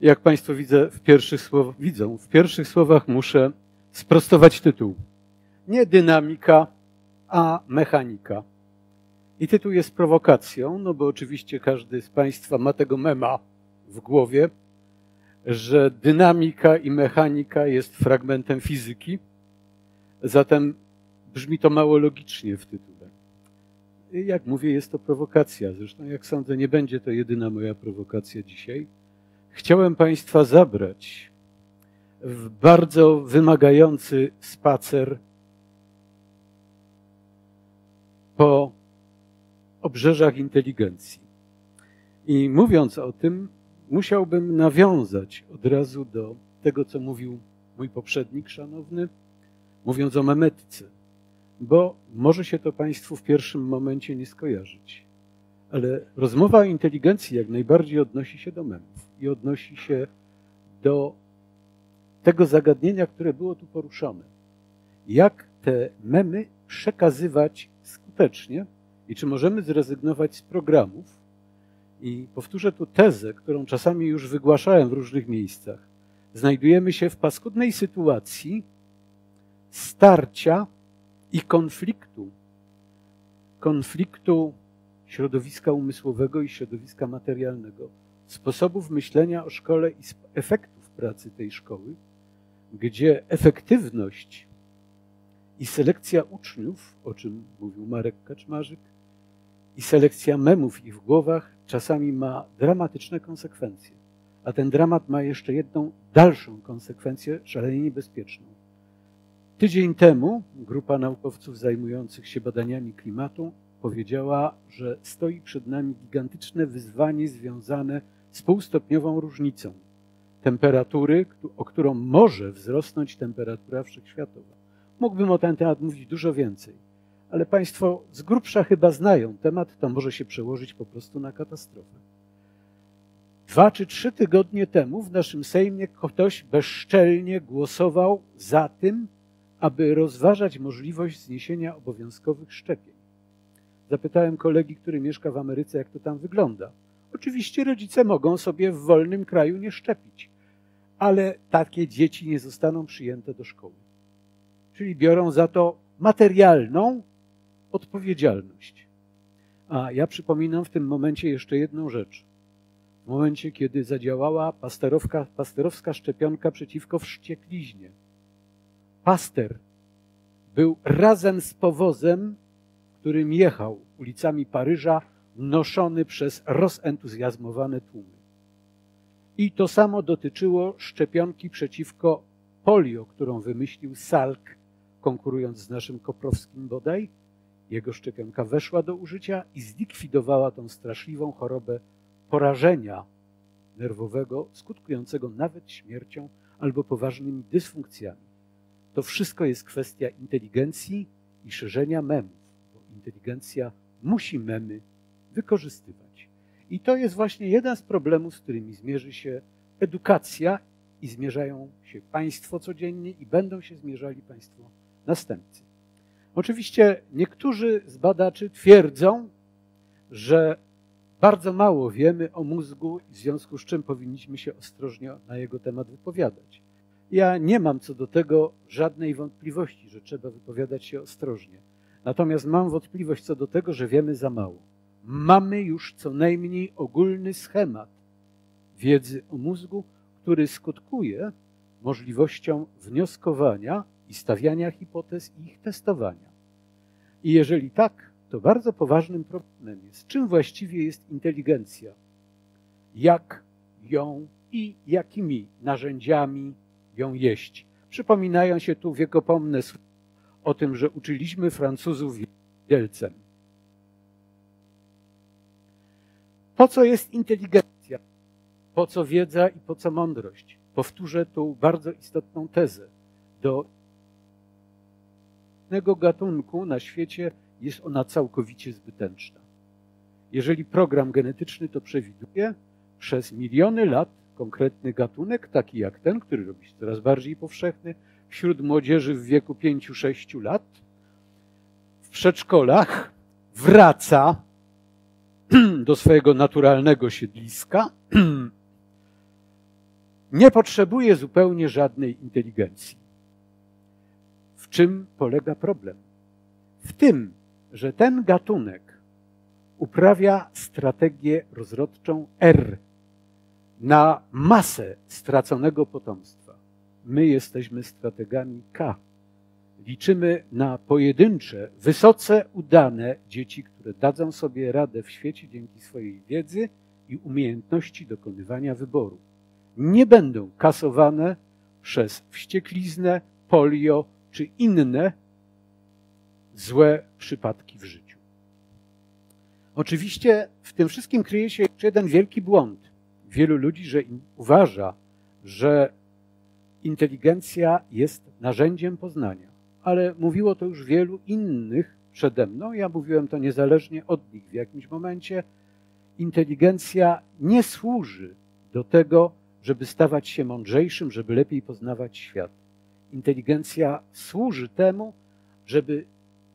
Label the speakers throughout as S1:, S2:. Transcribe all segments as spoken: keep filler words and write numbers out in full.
S1: Jak Państwo widzę, w pierwszych słow, widzą, w pierwszych słowach muszę sprostować tytuł. Nie dynamika, a mechanika. I tytuł jest prowokacją, no bo oczywiście każdy z Państwa ma tego mema w głowie, że dynamika i mechanika jest fragmentem fizyki, zatem brzmi to mało logicznie w tytule. I jak mówię, jest to prowokacja. Zresztą, jak sądzę, nie będzie to jedyna moja prowokacja dzisiaj. Chciałem Państwa zabrać w bardzo wymagający spacer po obrzeżach inteligencji. I mówiąc o tym, musiałbym nawiązać od razu do tego, co mówił mój poprzednik szanowny, mówiąc o memetyce, bo może się to Państwu w pierwszym momencie nie skojarzyć. Ale rozmowa o inteligencji jak najbardziej odnosi się do memów i odnosi się do tego zagadnienia, które było tu poruszone. Jak te memy przekazywać skutecznie i czy możemy zrezygnować z programów? I powtórzę tu tezę, którą czasami już wygłaszałem w różnych miejscach. Znajdujemy się w paskudnej sytuacji starcia i konfliktu. Konfliktu środowiska umysłowego i środowiska materialnego. Sposobów myślenia o szkole i efektów pracy tej szkoły, gdzie efektywność i selekcja uczniów, o czym mówił Marek Kaczmarzyk, i selekcja memów w ich głowach czasami ma dramatyczne konsekwencje. A ten dramat ma jeszcze jedną dalszą konsekwencję, szalenie niebezpieczną. Tydzień temu grupa naukowców zajmujących się badaniami klimatu powiedziała, że stoi przed nami gigantyczne wyzwanie związane z półstopniową różnicą temperatury, o którą może wzrosnąć temperatura wszechświatowa. Mógłbym o ten temat mówić dużo więcej, ale Państwo z grubsza chyba znają temat, to może się przełożyć po prostu na katastrofę. Dwa czy trzy tygodnie temu w naszym Sejmie ktoś bezczelnie głosował za tym, aby rozważać możliwość zniesienia obowiązkowych szczepień. Zapytałem kolegi, który mieszka w Ameryce, jak to tam wygląda. Oczywiście rodzice mogą sobie w wolnym kraju nie szczepić, ale takie dzieci nie zostaną przyjęte do szkoły. Czyli biorą za to materialną odpowiedzialność. A ja przypominam w tym momencie jeszcze jedną rzecz. W momencie, kiedy zadziałała pasterowka, pasterowska szczepionka przeciwko wściekliźnie. Paster był razem z powozem, którym jechał ulicami Paryża, noszony przez rozentuzjazmowane tłumy. I to samo dotyczyło szczepionki przeciwko polio, którą wymyślił Salk, konkurując z naszym Koprowskim bodaj. Jego szczepionka weszła do użycia i zlikwidowała tą straszliwą chorobę porażenia nerwowego, skutkującego nawet śmiercią albo poważnymi dysfunkcjami. To wszystko jest kwestia inteligencji i szerzenia memów, bo inteligencja musi memy wykorzystywać. I to jest właśnie jeden z problemów, z którymi zmierzy się edukacja i zmierzają się Państwo codziennie i będą się zmierzali Państwo następcy. Oczywiście niektórzy z badaczy twierdzą, że bardzo mało wiemy o mózgu, w związku z czym powinniśmy się ostrożnie na jego temat wypowiadać. Ja nie mam co do tego żadnej wątpliwości, że trzeba wypowiadać się ostrożnie. Natomiast mam wątpliwość co do tego, że wiemy za mało. Mamy już co najmniej ogólny schemat wiedzy o mózgu, który skutkuje możliwością wnioskowania i stawiania hipotez i ich testowania. I jeżeli tak, to bardzo poważnym problemem jest, czym właściwie jest inteligencja, jak ją i jakimi narzędziami ją jeść. Przypominają się tu wiekopomne słowa o tym, że uczyliśmy Francuzów wielcem. Po co jest inteligencja? Po co wiedza i po co mądrość? Powtórzę tu bardzo istotną tezę. Do innego gatunku na świecie jest ona całkowicie zbyteczna. Jeżeli program genetyczny to przewiduje, przez miliony lat konkretny gatunek, taki jak ten, który robi się coraz bardziej powszechny wśród młodzieży w wieku pięciu sześciu lat, w przedszkolach wraca do swojego naturalnego siedliska nie potrzebuje zupełnie żadnej inteligencji. W czym polega problem? W tym, że ten gatunek uprawia strategię rozrodczą R na masę straconego potomstwa. My jesteśmy strategami K. Liczymy na pojedyncze, wysoce udane dzieci, które dadzą sobie radę w świecie dzięki swojej wiedzy i umiejętności dokonywania wyboru. Nie będą kasowane przez wściekliznę, polio czy inne złe przypadki w życiu. Oczywiście w tym wszystkim kryje się jeszcze jeden wielki błąd. Wielu ludzi że uważa, że inteligencja jest narzędziem poznania, ale mówiło to już wielu innych przede mną. Ja mówiłem to niezależnie od nich w jakimś momencie. Inteligencja nie służy do tego, żeby stawać się mądrzejszym, żeby lepiej poznawać świat. Inteligencja służy temu, żeby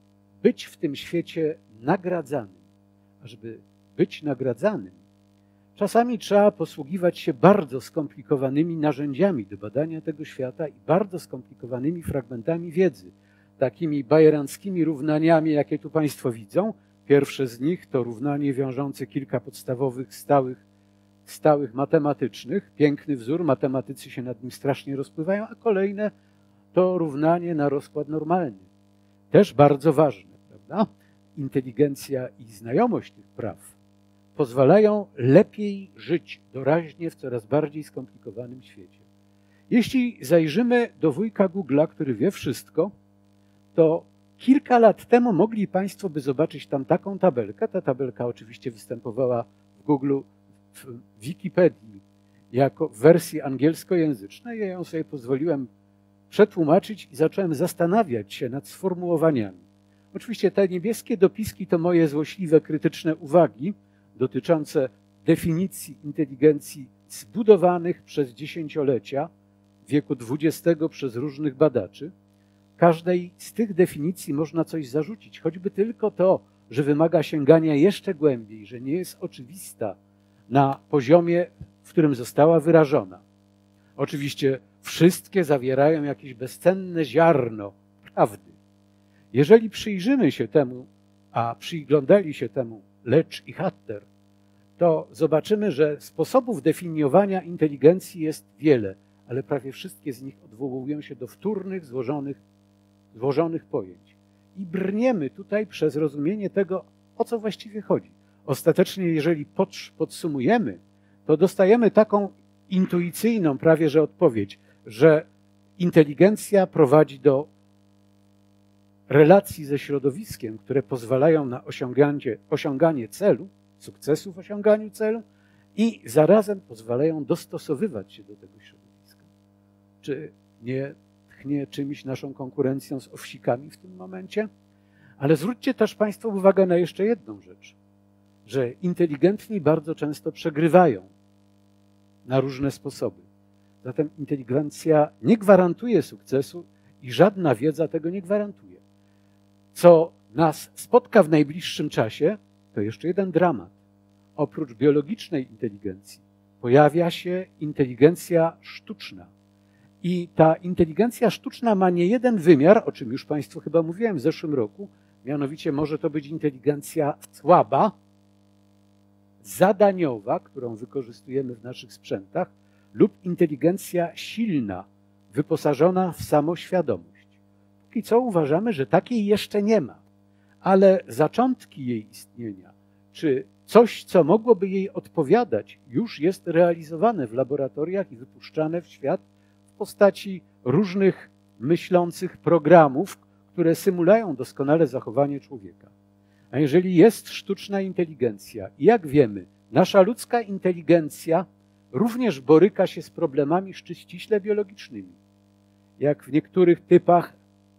S1: być w tym świecie nagradzanym. A żeby być nagradzanym, czasami trzeba posługiwać się bardzo skomplikowanymi narzędziami do badania tego świata i bardzo skomplikowanymi fragmentami wiedzy, takimi bajeranckimi równaniami, jakie tu Państwo widzą. Pierwsze z nich to równanie wiążące kilka podstawowych, stałych, stałych matematycznych. Piękny wzór, matematycy się nad nim strasznie rozpływają, a kolejne to równanie na rozkład normalny. Też bardzo ważne, prawda? Inteligencja i znajomość tych praw pozwalają lepiej żyć doraźnie w coraz bardziej skomplikowanym świecie. Jeśli zajrzymy do wujka Google'a, który wie wszystko, to kilka lat temu mogli Państwo by zobaczyć tam taką tabelkę. Ta tabelka oczywiście występowała w Google'u, w Wikipedii jako w wersji angielskojęzycznej. Ja ją sobie pozwoliłem przetłumaczyć i zacząłem zastanawiać się nad sformułowaniami. Oczywiście te niebieskie dopiski to moje złośliwe, krytyczne uwagi dotyczące definicji inteligencji zbudowanych przez dziesięciolecia wieku dwudziestego przez różnych badaczy. Każdej z tych definicji można coś zarzucić, choćby tylko to, że wymaga sięgania jeszcze głębiej, że nie jest oczywista na poziomie, w którym została wyrażona. Oczywiście wszystkie zawierają jakieś bezcenne ziarno prawdy. Jeżeli przyjrzymy się temu, a przyglądali się temu Lecz i Hatter, to zobaczymy, że sposobów definiowania inteligencji jest wiele, ale prawie wszystkie z nich odwołują się do wtórnych, złożonych, złożonych pojęć. I brniemy tutaj przez rozumienie tego, o co właściwie chodzi. Ostatecznie, jeżeli podsumujemy, to dostajemy taką intuicyjną prawie że odpowiedź, że inteligencja prowadzi do relacji ze środowiskiem, które pozwalają na osiąganie, osiąganie celu, sukcesu w osiąganiu celu i zarazem pozwalają dostosowywać się do tego środowiska. Czy nie tchnie czymś naszą konkurencją z owsikami w tym momencie? Ale zwróćcie też Państwo uwagę na jeszcze jedną rzecz, że inteligentni bardzo często przegrywają na różne sposoby. Zatem inteligencja nie gwarantuje sukcesu i żadna wiedza tego nie gwarantuje. Co nas spotka w najbliższym czasie, to jeszcze jeden dramat. Oprócz biologicznej inteligencji pojawia się inteligencja sztuczna. I ta inteligencja sztuczna ma nie jeden wymiar, o czym już Państwu chyba mówiłem w zeszłym roku, mianowicie może to być inteligencja słaba, zadaniowa, którą wykorzystujemy w naszych sprzętach, lub inteligencja silna, wyposażona w samoświadomość. Póki co uważamy, że takiej jeszcze nie ma, ale zaczątki jej istnienia, czy coś, co mogłoby jej odpowiadać, już jest realizowane w laboratoriach i wypuszczane w świat w postaci różnych myślących programów, które symulują doskonale zachowanie człowieka. A jeżeli jest sztuczna inteligencja i jak wiemy, nasza ludzka inteligencja również boryka się z problemami ściśle biologicznymi, jak w niektórych typach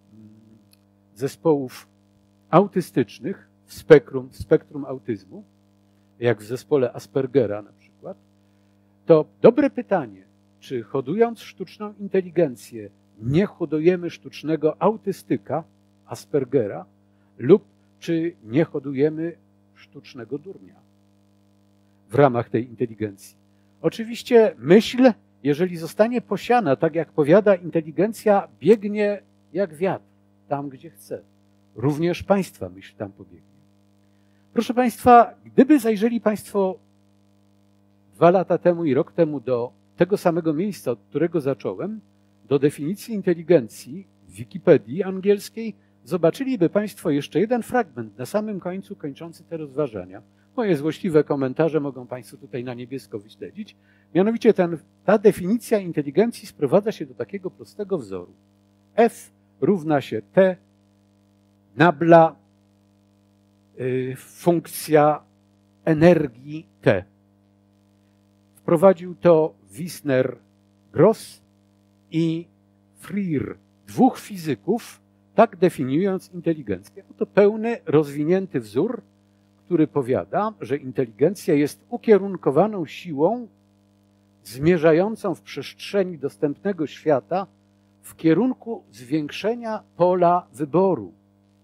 S1: zespołów autystycznych, w spektrum, w spektrum autyzmu, jak w zespole Aspergera na przykład, to dobre pytanie, czy hodując sztuczną inteligencję nie hodujemy sztucznego autystyka, Aspergera, lub czy nie hodujemy sztucznego durnia w ramach tej inteligencji. Oczywiście myśl jeżeli zostanie posiana, tak jak powiada, inteligencja biegnie jak wiatr, tam gdzie chce. Również Państwa myśl tam pobiegnie. Proszę Państwa, gdyby zajrzeli Państwo dwa lata temu i rok temu do tego samego miejsca, od którego zacząłem, do definicji inteligencji w Wikipedii angielskiej, zobaczyliby Państwo jeszcze jeden fragment na samym końcu kończący te rozważania. Moje złośliwe komentarze mogą Państwo tutaj na niebiesko wyśledzić. Mianowicie ten, ta definicja inteligencji sprowadza się do takiego prostego wzoru. F równa się T nabla y, funkcja energii T. Wprowadził to Wissner-Gross i Freer, dwóch fizyków, tak definiując inteligencję. Oto pełny, rozwinięty wzór, który powiada, że inteligencja jest ukierunkowaną siłą zmierzającą w przestrzeni dostępnego świata w kierunku zwiększenia pola wyboru.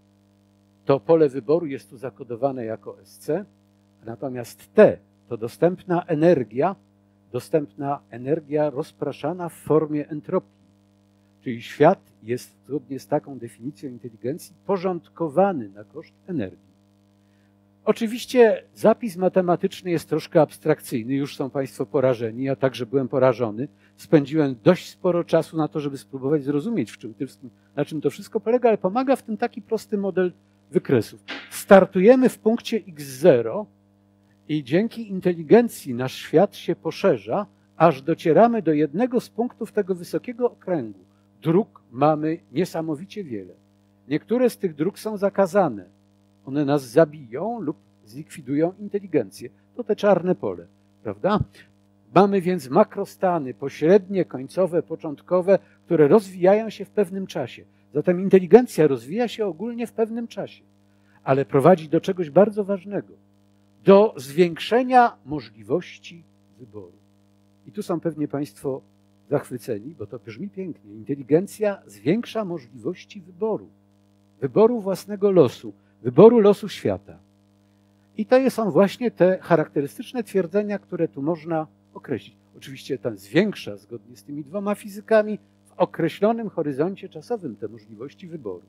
S1: To pole wyboru jest tu zakodowane jako S C, natomiast T to dostępna energia, dostępna energia rozpraszana w formie entropii. Czyli świat jest zgodnie z taką definicją inteligencji porządkowany na koszt energii. Oczywiście zapis matematyczny jest troszkę abstrakcyjny, już są Państwo porażeni, ja także byłem porażony. Spędziłem dość sporo czasu na to, żeby spróbować zrozumieć, w czym, na czym to wszystko polega, ale pomaga w tym taki prosty model wykresów. Startujemy w punkcie X zero i dzięki inteligencji nasz świat się poszerza, aż docieramy do jednego z punktów tego wysokiego okręgu. Dróg mamy niesamowicie wiele. Niektóre z tych dróg są zakazane. One nas zabiją lub zlikwidują inteligencję. To te czarne pole, prawda? Mamy więc makrostany, pośrednie, końcowe, początkowe, które rozwijają się w pewnym czasie. Zatem inteligencja rozwija się ogólnie w pewnym czasie, ale prowadzi do czegoś bardzo ważnego. Do zwiększenia możliwości wyboru. I tu są pewnie Państwo zachwyceni, bo to brzmi pięknie. Inteligencja zwiększa możliwości wyboru. Wyboru własnego losu. Wyboru losu świata. I to są właśnie te charakterystyczne twierdzenia, które tu można określić. Oczywiście ten zwiększa, zgodnie z tymi dwoma fizykami, w określonym horyzoncie czasowym te możliwości wyboru.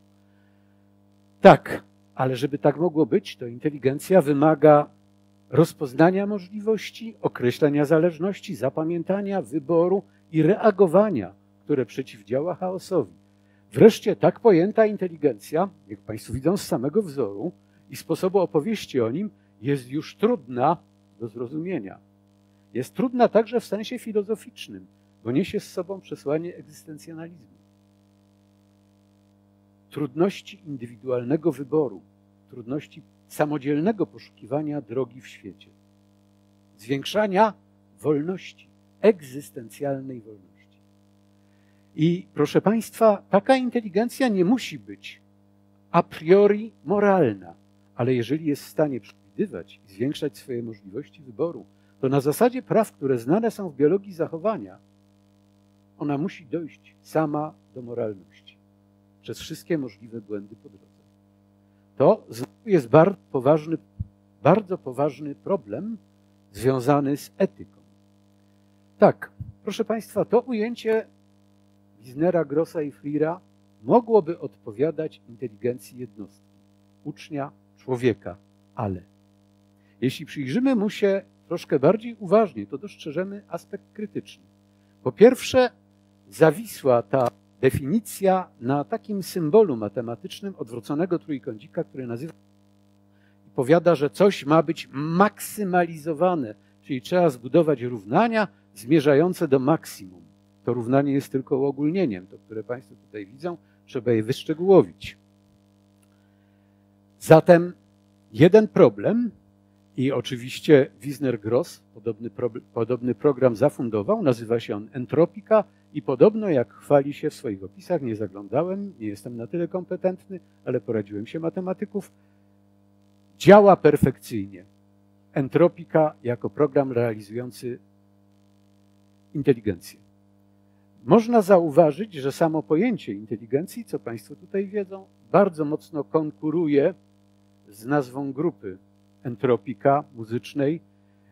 S1: Tak, ale żeby tak mogło być, to inteligencja wymaga rozpoznania możliwości, określenia zależności, zapamiętania, wyboru i reagowania, które przeciwdziała chaosowi. Wreszcie tak pojęta inteligencja, jak Państwo widzą z samego wzoru i sposobu opowieści o nim, jest już trudna do zrozumienia. Jest trudna także w sensie filozoficznym, bo niesie z sobą przesłanie egzystencjonalizmu. Trudności indywidualnego wyboru, trudności samodzielnego poszukiwania drogi w świecie, zwiększania wolności, egzystencjalnej wolności. I proszę Państwa, taka inteligencja nie musi być a priori moralna, ale jeżeli jest w stanie przewidywać i zwiększać swoje możliwości wyboru, to na zasadzie praw, które znane są w biologii zachowania, ona musi dojść sama do moralności przez wszystkie możliwe błędy po drodze. To jest bardzo poważny, bardzo poważny problem związany z etyką. Tak, proszę Państwa, to ujęcie Wisnera, Grossa i Freera mogłoby odpowiadać inteligencji jednostki, ucznia, człowieka, ale jeśli przyjrzymy mu się troszkę bardziej uważnie, to dostrzeżemy aspekt krytyczny. Po pierwsze, zawisła ta definicja na takim symbolu matematycznym odwróconego trójkącika, który nazywa i powiada, że coś ma być maksymalizowane, czyli trzeba zbudować równania zmierzające do maksimum. To równanie jest tylko uogólnieniem, to, które Państwo tutaj widzą, trzeba je wyszczegółowić. Zatem jeden problem, i oczywiście Wissner-Gross podobny, pro, podobny program zafundował, nazywa się on Entropika i podobno, jak chwali się w swoich opisach, nie zaglądałem, nie jestem na tyle kompetentny, ale poradziłem się matematyków, działa perfekcyjnie. Entropika jako program realizujący inteligencję. Można zauważyć, że samo pojęcie inteligencji, co Państwo tutaj wiedzą, bardzo mocno konkuruje z nazwą grupy Entropika muzycznej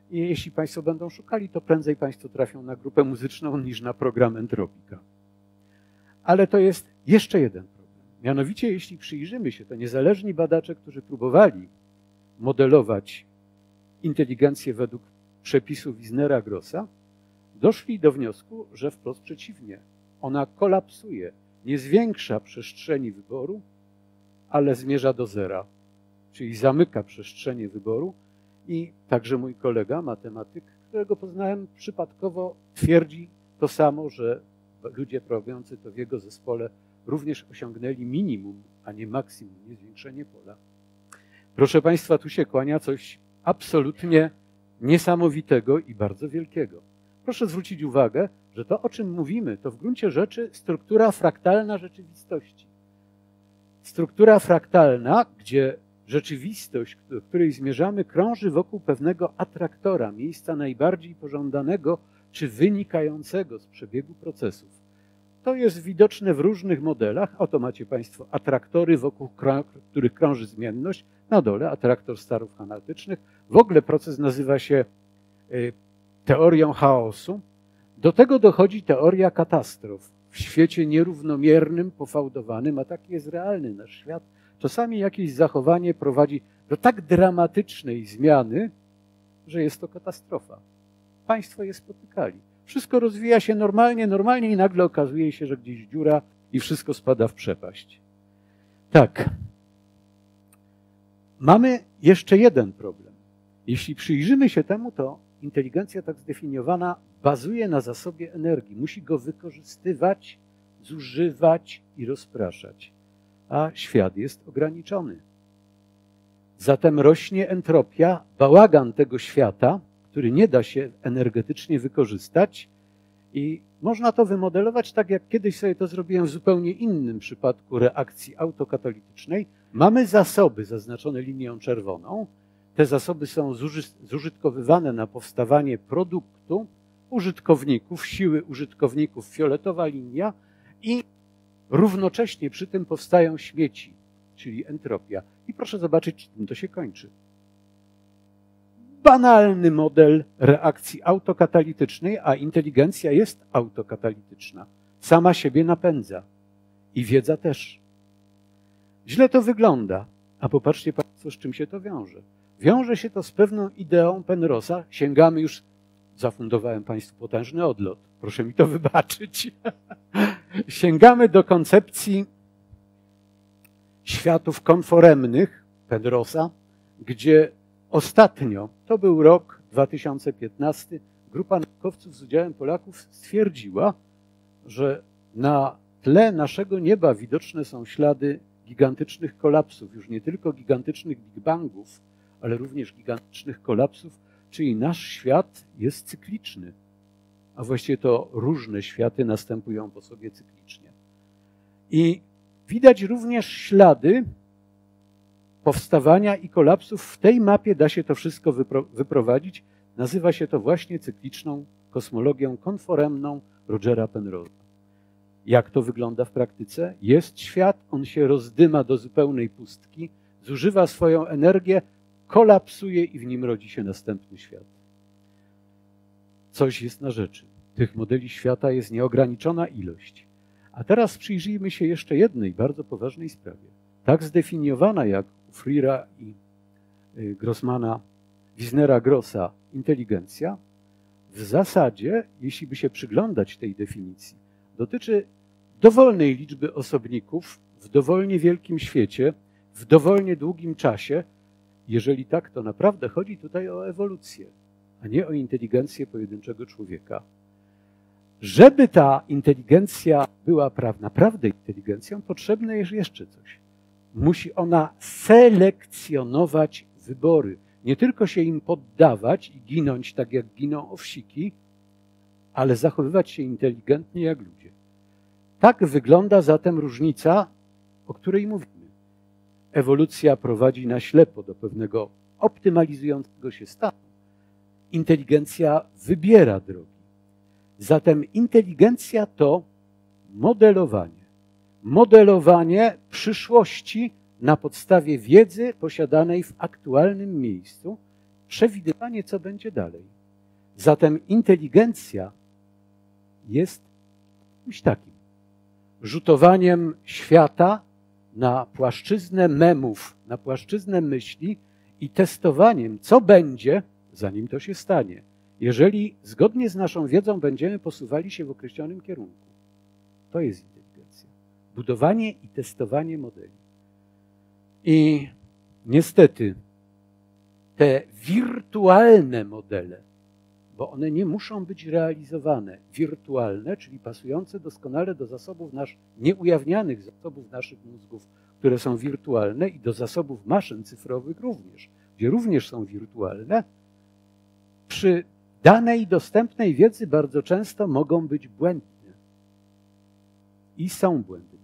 S1: I jeśli Państwo będą szukali, to prędzej Państwo trafią na grupę muzyczną niż na program Entropika. Ale to jest jeszcze jeden problem. Mianowicie, jeśli przyjrzymy się, to niezależni badacze, którzy próbowali modelować inteligencję według przepisów Wisnera-Grossa, doszli do wniosku, że wprost przeciwnie. Ona kolapsuje, nie zwiększa przestrzeni wyboru, ale zmierza do zera, czyli zamyka przestrzenie wyboru. I także mój kolega, matematyk, którego poznałem przypadkowo, twierdzi to samo, że ludzie prowadzący to w jego zespole również osiągnęli minimum, a nie maksimum, nie zwiększenie pola. Proszę Państwa, tu się kłania coś absolutnie niesamowitego i bardzo wielkiego. Proszę zwrócić uwagę, że to, o czym mówimy, to w gruncie rzeczy struktura fraktalna rzeczywistości. Struktura fraktalna, gdzie rzeczywistość, do której zmierzamy, krąży wokół pewnego atraktora, miejsca najbardziej pożądanego czy wynikającego z przebiegu procesów. To jest widoczne w różnych modelach. Oto macie Państwo atraktory, wokół których krąży zmienność. Na dole atraktor starów analitycznych. W ogóle proces nazywa się teorią chaosu. Do tego dochodzi teoria katastrof. W świecie nierównomiernym, pofałdowanym, a taki jest realny nasz świat, czasami jakieś zachowanie prowadzi do tak dramatycznej zmiany, że jest to katastrofa. Państwo je spotykali. Wszystko rozwija się normalnie, normalnie i nagle okazuje się, że gdzieś dziura i wszystko spada w przepaść. Tak. Mamy jeszcze jeden problem. Jeśli przyjrzymy się temu, to inteligencja tak zdefiniowana bazuje na zasobie energii. Musi go wykorzystywać, zużywać i rozpraszać. A świat jest ograniczony. Zatem rośnie entropia, bałagan tego świata, który nie da się energetycznie wykorzystać i można to wymodelować tak, jak kiedyś sobie to zrobiłem w zupełnie innym przypadku reakcji autokatalitycznej. Mamy zasoby zaznaczone linią czerwoną. Te zasoby są zużytkowywane na powstawanie produktu użytkowników, siły użytkowników, fioletowa linia i równocześnie przy tym powstają śmieci, czyli entropia. I proszę zobaczyć, czym to się kończy. Banalny model reakcji autokatalitycznej, a inteligencja jest autokatalityczna. Sama siebie napędza. I wiedza też. Źle to wygląda. A popatrzcie Państwo, z czym się to wiąże. Wiąże się to z pewną ideą Penrosa. Sięgamy już, zafundowałem Państwu potężny odlot. Proszę mi to wybaczyć. Sięgamy do koncepcji światów konforemnych Penrosa, gdzie ostatnio, to był rok dwa tysiące piętnasty, grupa naukowców z udziałem Polaków stwierdziła, że na tle naszego nieba widoczne są ślady gigantycznych kolapsów, już nie tylko gigantycznych Big Bangów, ale również gigantycznych kolapsów, czyli nasz świat jest cykliczny, a właściwie to różne światy następują po sobie cyklicznie. I widać również ślady powstawania i kolapsów. W tej mapie da się to wszystko wypro wyprowadzić. Nazywa się to właśnie cykliczną kosmologią konforemną Rogera Penrosa. Jak to wygląda w praktyce? Jest świat, on się rozdyma do zupełnej pustki, zużywa swoją energię, kolapsuje i w nim rodzi się następny świat. Coś jest na rzeczy. Tych modeli świata jest nieograniczona ilość. A teraz przyjrzyjmy się jeszcze jednej bardzo poważnej sprawie. Tak zdefiniowana jak u Freera i Grossmana, Wisnera-Grossa inteligencja, w zasadzie, jeśli by się przyglądać tej definicji, dotyczy dowolnej liczby osobników w dowolnie wielkim świecie, w dowolnie długim czasie. Jeżeli tak, to naprawdę chodzi tutaj o ewolucję, a nie o inteligencję pojedynczego człowieka. Żeby ta inteligencja była naprawdę inteligencją, potrzebne jest jeszcze coś. Musi ona selekcjonować wybory. Nie tylko się im poddawać i ginąć tak, jak giną owsiki, ale zachowywać się inteligentnie jak ludzie. Tak wygląda zatem różnica, o której mówimy. Ewolucja prowadzi na ślepo do pewnego optymalizującego się stanu. Inteligencja wybiera drogi. Zatem inteligencja to modelowanie. Modelowanie przyszłości na podstawie wiedzy posiadanej w aktualnym miejscu przewidywanie, co będzie dalej. Zatem inteligencja jest czymś takim. Rzutowaniem świata na płaszczyznę memów, na płaszczyznę myśli i testowaniem, co będzie, zanim to się stanie, jeżeli zgodnie z naszą wiedzą będziemy posuwali się w określonym kierunku. To jest inteligencja. Budowanie i testowanie modeli. I niestety te wirtualne modele, bo one nie muszą być realizowane, wirtualne, czyli pasujące doskonale do zasobów naszych, nieujawnianych zasobów naszych mózgów, które są wirtualne, i do zasobów maszyn cyfrowych również, gdzie również są wirtualne, przy danej dostępnej wiedzy bardzo często mogą być błędne. I są błędne.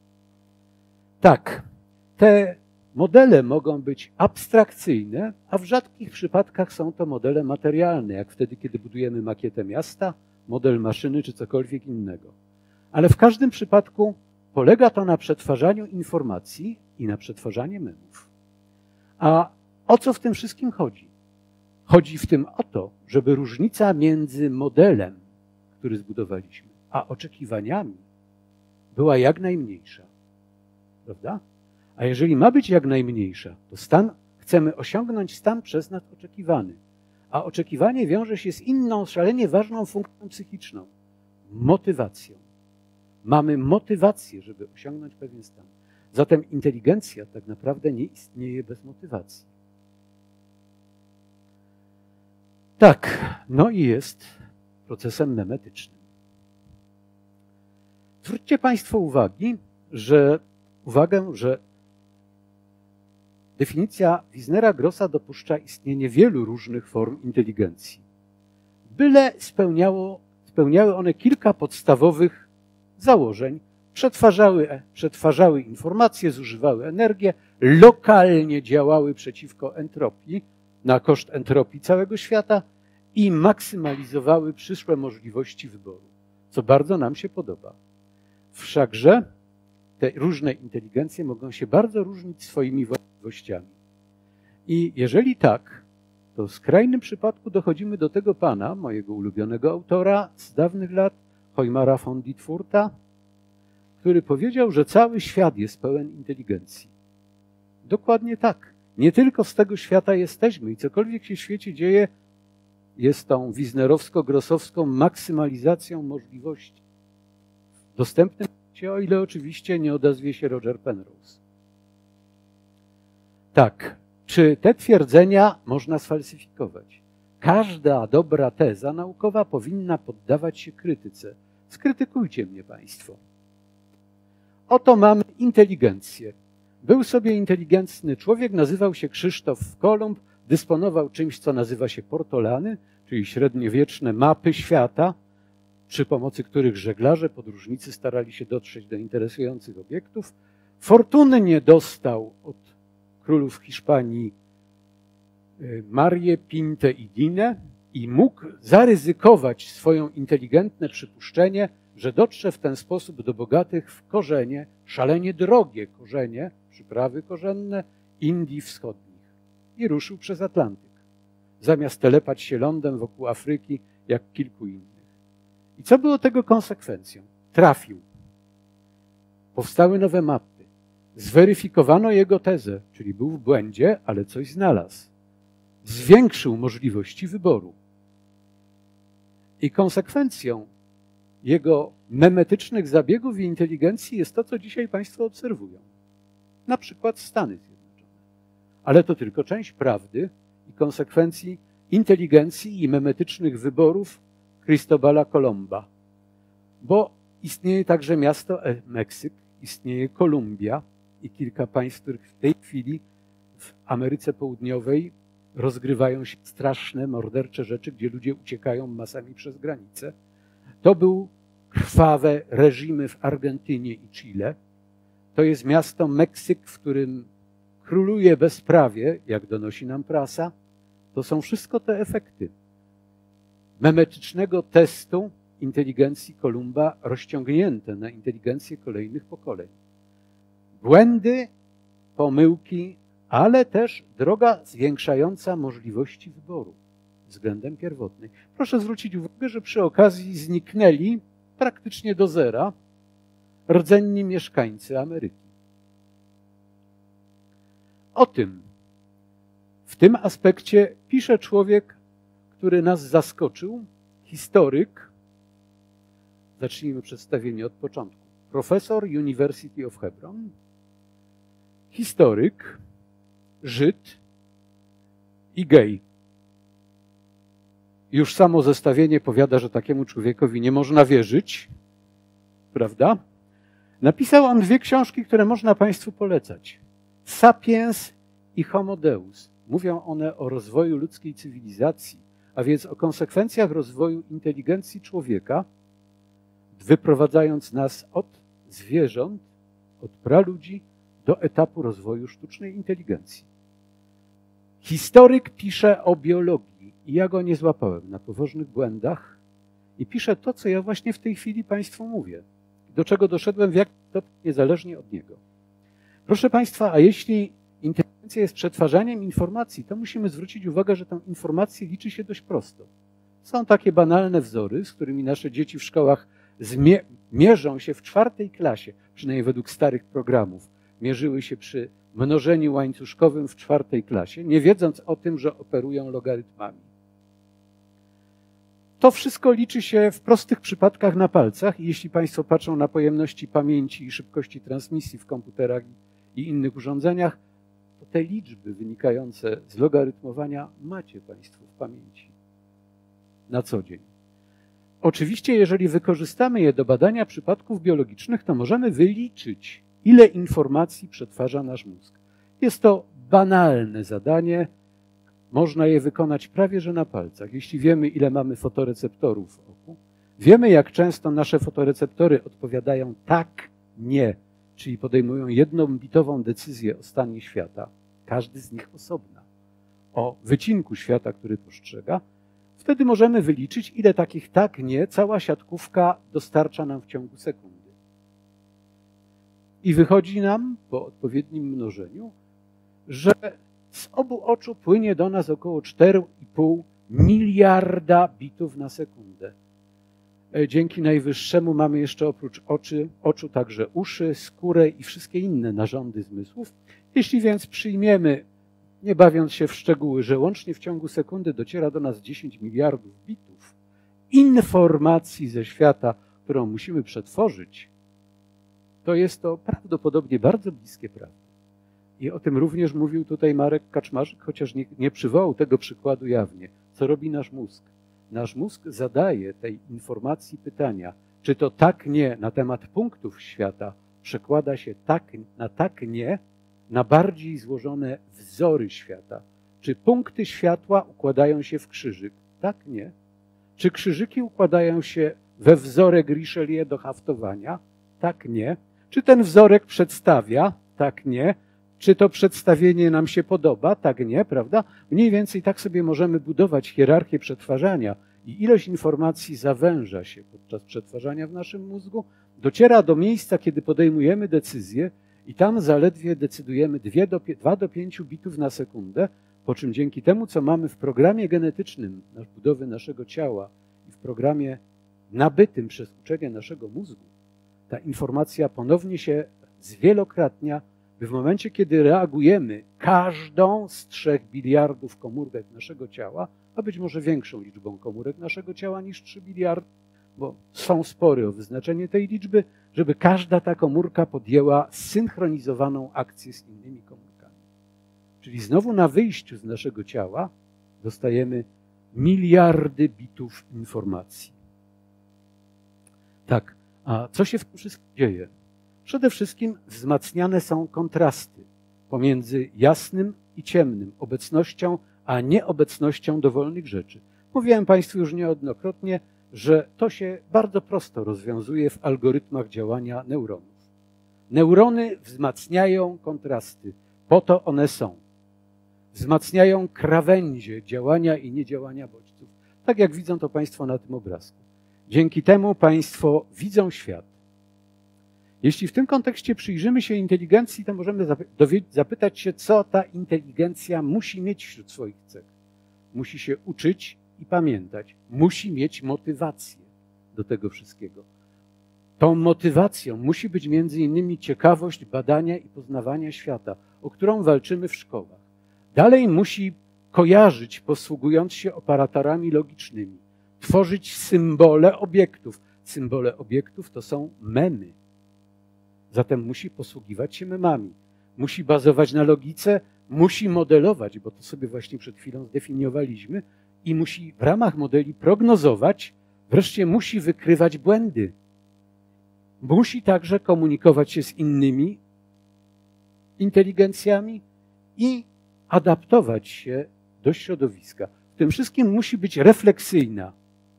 S1: Tak, te modele mogą być abstrakcyjne, a w rzadkich przypadkach są to modele materialne, jak wtedy, kiedy budujemy makietę miasta, model maszyny czy cokolwiek innego. Ale w każdym przypadku polega to na przetwarzaniu informacji i na przetwarzaniu memów. A o co w tym wszystkim chodzi? Chodzi w tym o to, żeby różnica między modelem, który zbudowaliśmy, a oczekiwaniami była jak najmniejsza. Prawda? A jeżeli ma być jak najmniejsza, to stan, chcemy osiągnąć stan przez nas oczekiwany. A oczekiwanie wiąże się z inną, szalenie ważną funkcją psychiczną. Motywacją. Mamy motywację, żeby osiągnąć pewien stan. Zatem inteligencja tak naprawdę nie istnieje bez motywacji. Tak, no i jest procesem memetycznym. Zwróćcie Państwo uwagi, że, uwagę, że definicja Wisnera-Grossa dopuszcza istnienie wielu różnych form inteligencji. Byle spełniało, spełniały one kilka podstawowych założeń, przetwarzały, przetwarzały informacje, zużywały energię, lokalnie działały przeciwko entropii, na koszt entropii całego świata i maksymalizowały przyszłe możliwości wyboru, co bardzo nam się podoba. Wszakże te różne inteligencje mogą się bardzo różnić swoimi właściwościami. I jeżeli tak, to w skrajnym przypadku dochodzimy do tego pana, mojego ulubionego autora z dawnych lat, Heimara von Dittfurta, który powiedział, że cały świat jest pełen inteligencji. Dokładnie tak. Nie tylko z tego świata jesteśmy i cokolwiek się w świecie dzieje, jest tą wisnerowsko-grossowską maksymalizacją możliwości dostępnych, o ile oczywiście nie odezwie się Roger Penrose. Tak, czy te twierdzenia można sfalsyfikować? Każda dobra teza naukowa powinna poddawać się krytyce. Skrytykujcie mnie Państwo. Oto mamy inteligencję. Był sobie inteligentny człowiek, nazywał się Krzysztof Kolumb, dysponował czymś, co nazywa się portolany, czyli średniowieczne mapy świata, przy pomocy których żeglarze, podróżnicy starali się dotrzeć do interesujących obiektów. Fortunnie dostał od królów Hiszpanii Marię, Pintę i Dinę i mógł zaryzykować swoje inteligentne przypuszczenie, że dotrze w ten sposób do bogatych w korzenie, szalenie drogie korzenie, przyprawy korzenne Indii Wschodnich i ruszył przez Atlantyk, zamiast telepać się lądem wokół Afryki, jak kilku innych. I co było tego konsekwencją? Trafił. Powstały nowe mapy. Zweryfikowano jego tezę, czyli był w błędzie, ale coś znalazł. Zwiększył możliwości wyboru. I konsekwencją jego memetycznych zabiegów i inteligencji jest to, co dzisiaj Państwo obserwują. Na przykład Stany Zjednoczone. Ale to tylko część prawdy i konsekwencji inteligencji i memetycznych wyborów Cristobala Colomba. Bo istnieje także miasto Meksyk, istnieje Kolumbia i kilka państw, w których w tej chwili w Ameryce Południowej rozgrywają się straszne, mordercze rzeczy, gdzie ludzie uciekają masami przez granicę. To był krwawe reżimy w Argentynie i Chile. To jest miasto Meksyk, w którym króluje bezprawie, jak donosi nam prasa. To są wszystko te efekty memetycznego testu inteligencji Kolumba rozciągnięte na inteligencję kolejnych pokoleń. Błędy, pomyłki, ale też droga zwiększająca możliwości wyboru względem pierwotnej. Proszę zwrócić uwagę, że przy okazji zniknęli praktycznie do zera rdzenni mieszkańcy Ameryki. O tym, w tym aspekcie pisze człowiek, który nas zaskoczył, historyk, zacznijmy przedstawienie od początku, profesor University of Hebron, historyk, Żyd i gej. Już samo zestawienie powiada, że takiemu człowiekowi nie można wierzyć, prawda? Napisał on dwie książki, które można Państwu polecać. Sapiens i Homo Deus. Mówią one o rozwoju ludzkiej cywilizacji, a więc o konsekwencjach rozwoju inteligencji człowieka, wyprowadzając nas od zwierząt, od praludzi do etapu rozwoju sztucznej inteligencji. Historyk pisze o biologii i ja go nie złapałem na poważnych błędach i pisze to, co ja właśnie w tej chwili Państwu mówię, do czego doszedłem w jakim stopniu niezależnie od niego. Proszę Państwa, a jeśli inteligencja jest przetwarzaniem informacji, to musimy zwrócić uwagę, że tę informację liczy się dość prosto. Są takie banalne wzory, z którymi nasze dzieci w szkołach mierzą się w czwartej klasie, przynajmniej według starych programów, mierzyły się przy mnożeniu łańcuszkowym w czwartej klasie, nie wiedząc o tym, że operują logarytmami. To wszystko liczy się w prostych przypadkach na palcach i jeśli Państwo patrzą na pojemności pamięci i szybkości transmisji w komputerach i innych urządzeniach, to te liczby wynikające z logarytmowania macie Państwo w pamięci na co dzień. Oczywiście, jeżeli wykorzystamy je do badania przypadków biologicznych, to możemy wyliczyć, ile informacji przetwarza nasz mózg. Jest to banalne zadanie, można je wykonać prawie że na palcach. Jeśli wiemy, ile mamy fotoreceptorów w oku, wiemy, jak często nasze fotoreceptory odpowiadają tak, nie, czyli podejmują jedną bitową decyzję o stanie świata, każdy z nich osobna, o wycinku świata, który postrzega, wtedy możemy wyliczyć, ile takich tak, nie cała siatkówka dostarcza nam w ciągu sekundy. I wychodzi nam, po odpowiednim mnożeniu, że z obu oczu płynie do nas około cztery i pół miliarda bitów na sekundę. Dzięki najwyższemu mamy jeszcze oprócz oczy, oczu także uszy, skórę i wszystkie inne narządy zmysłów. Jeśli więc przyjmiemy, nie bawiąc się w szczegóły, że łącznie w ciągu sekundy dociera do nas dziesięć miliardów bitów informacji ze świata, którą musimy przetworzyć, to jest to prawdopodobnie bardzo bliskie prawdy. I o tym również mówił tutaj Marek Kaczmarzyk, chociaż nie, nie przywołał tego przykładu jawnie. Co robi nasz mózg? Nasz mózg zadaje tej informacji pytania, czy to tak, nie na temat punktów świata przekłada się tak, na tak, nie na bardziej złożone wzory świata. Czy punkty światła układają się w krzyżyk? Tak, nie. Czy krzyżyki układają się we wzorek Richelieu do haftowania? Tak, nie. Czy ten wzorek przedstawia? Tak, nie. Czy to przedstawienie nam się podoba? Tak, nie, prawda? Mniej więcej tak sobie możemy budować hierarchię przetwarzania i ilość informacji zawęża się podczas przetwarzania w naszym mózgu, dociera do miejsca, kiedy podejmujemy decyzję i tam zaledwie decydujemy dwa do pięciu bitów na sekundę, po czym dzięki temu, co mamy w programie genetycznym budowy naszego ciała i w programie nabytym przez uczenie naszego mózgu, ta informacja ponownie się zwielokrotnia, by w momencie, kiedy reagujemy każdą z trzech biliardów komórek naszego ciała, a być może większą liczbą komórek naszego ciała niż trzy biliardy, bo są spory o wyznaczenie tej liczby, żeby każda ta komórka podjęła zsynchronizowaną akcję z innymi komórkami. Czyli znowu na wyjściu z naszego ciała dostajemy miliardy bitów informacji. Tak, a co się w tym wszystkim dzieje? Przede wszystkim wzmacniane są kontrasty pomiędzy jasnym i ciemnym, obecnością a nieobecnością dowolnych rzeczy. Mówiłem Państwu już niejednokrotnie, że to się bardzo prosto rozwiązuje w algorytmach działania neuronów. Neurony wzmacniają kontrasty, po to one są. Wzmacniają krawędzie działania i niedziałania bodźców, tak jak widzą to Państwo na tym obrazku. Dzięki temu Państwo widzą świat. Jeśli w tym kontekście przyjrzymy się inteligencji, to możemy zapytać się, co ta inteligencja musi mieć wśród swoich cech. Musi się uczyć i pamiętać. Musi mieć motywację do tego wszystkiego. Tą motywacją musi być między innymi ciekawość badania i poznawania świata, o którą walczymy w szkołach. Dalej musi kojarzyć, posługując się operatorami logicznymi, tworzyć symbole obiektów. Symbole obiektów to są memy. Zatem musi posługiwać się memami. Musi bazować na logice, musi modelować, bo to sobie właśnie przed chwilą zdefiniowaliśmy, i musi w ramach modeli prognozować, wreszcie musi wykrywać błędy. Musi także komunikować się z innymi inteligencjami i adaptować się do środowiska. W tym wszystkim musi być refleksyjna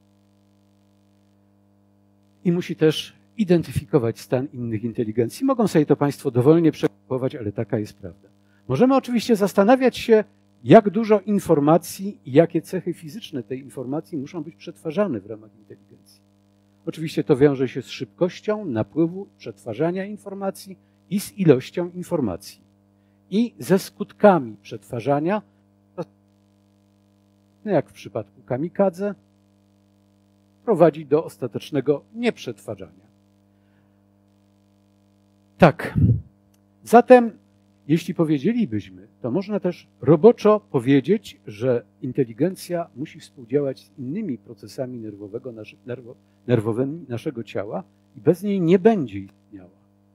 S1: i musi też identyfikować stan innych inteligencji. Mogą sobie to Państwo dowolnie przekupować, ale taka jest prawda. Możemy oczywiście zastanawiać się, jak dużo informacji i jakie cechy fizyczne tej informacji muszą być przetwarzane w ramach inteligencji. Oczywiście to wiąże się z szybkością napływu, przetwarzania informacji i z ilością informacji. I ze skutkami przetwarzania, jak w przypadku kamikadze, prowadzi do ostatecznego nieprzetwarzania. Tak, zatem jeśli powiedzielibyśmy, to można też roboczo powiedzieć, że inteligencja musi współdziałać z innymi procesami nerwowego, nerwo, nerwowymi naszego ciała i bez niej nie będzie istniała.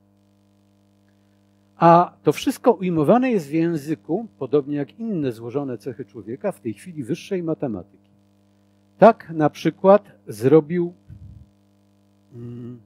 S1: A to wszystko ujmowane jest w języku, podobnie jak inne złożone cechy człowieka, w tej chwili wyższej matematyki. Tak na przykład zrobił hmm,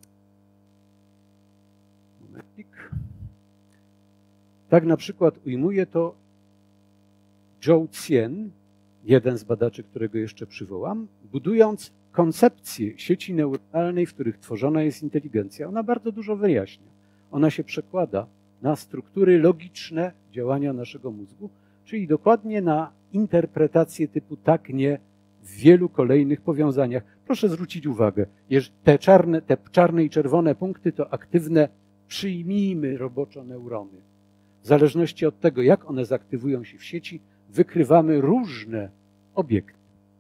S1: momentik, tak na przykład ujmuje to Zhou Qian, jeden z badaczy, którego jeszcze przywołam, budując koncepcję sieci neuronalnej, w których tworzona jest inteligencja. Ona bardzo dużo wyjaśnia. Ona się przekłada na struktury logiczne działania naszego mózgu, czyli dokładnie na interpretację typu tak, nie w wielu kolejnych powiązaniach. Proszę zwrócić uwagę, te czarne, te czarne i czerwone punkty to aktywne, przyjmijmy roboczo neurony. W zależności od tego, jak one zaktywują się w sieci, wykrywamy różne obiekty.